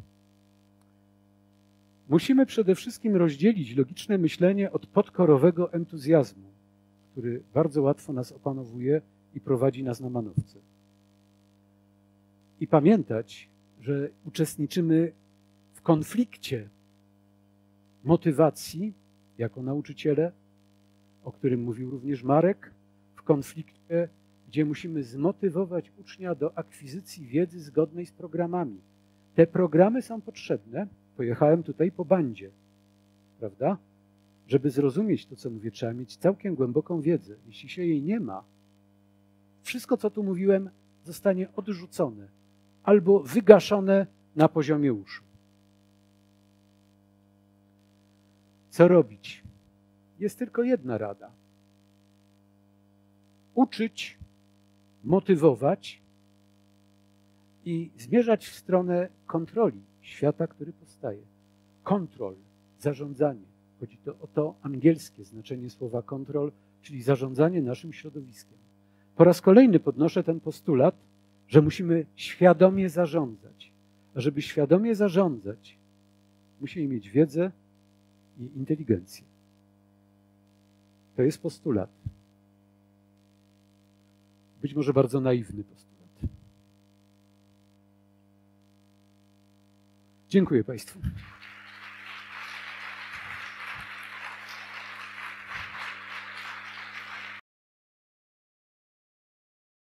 S1: Musimy przede wszystkim rozdzielić logiczne myślenie od podkorowego entuzjazmu, który bardzo łatwo nas opanowuje i prowadzi nas na manowce. I pamiętać, że uczestniczymy w konflikcie motywacji jako nauczyciele, o którym mówił również Marek, w konflikcie, gdzie musimy zmotywować ucznia do akwizycji wiedzy zgodnej z programami. Te programy są potrzebne. Pojechałem tutaj po bandzie, prawda? Żeby zrozumieć to, co mówię, trzeba mieć całkiem głęboką wiedzę. Jeśli się jej nie ma, wszystko, co tu mówiłem, zostanie odrzucone albo wygaszone na poziomie uszu. Co robić? Jest tylko jedna rada. Uczyć, motywować i zmierzać w stronę kontroli świata, który powstaje. Kontrol, zarządzanie. Chodzi to o to angielskie znaczenie słowa control, czyli zarządzanie naszym środowiskiem. Po raz kolejny podnoszę ten postulat, że musimy świadomie zarządzać. A żeby świadomie zarządzać, musimy mieć wiedzę i inteligencję. To jest postulat. Być może bardzo naiwny postulat. Dziękuję Państwu.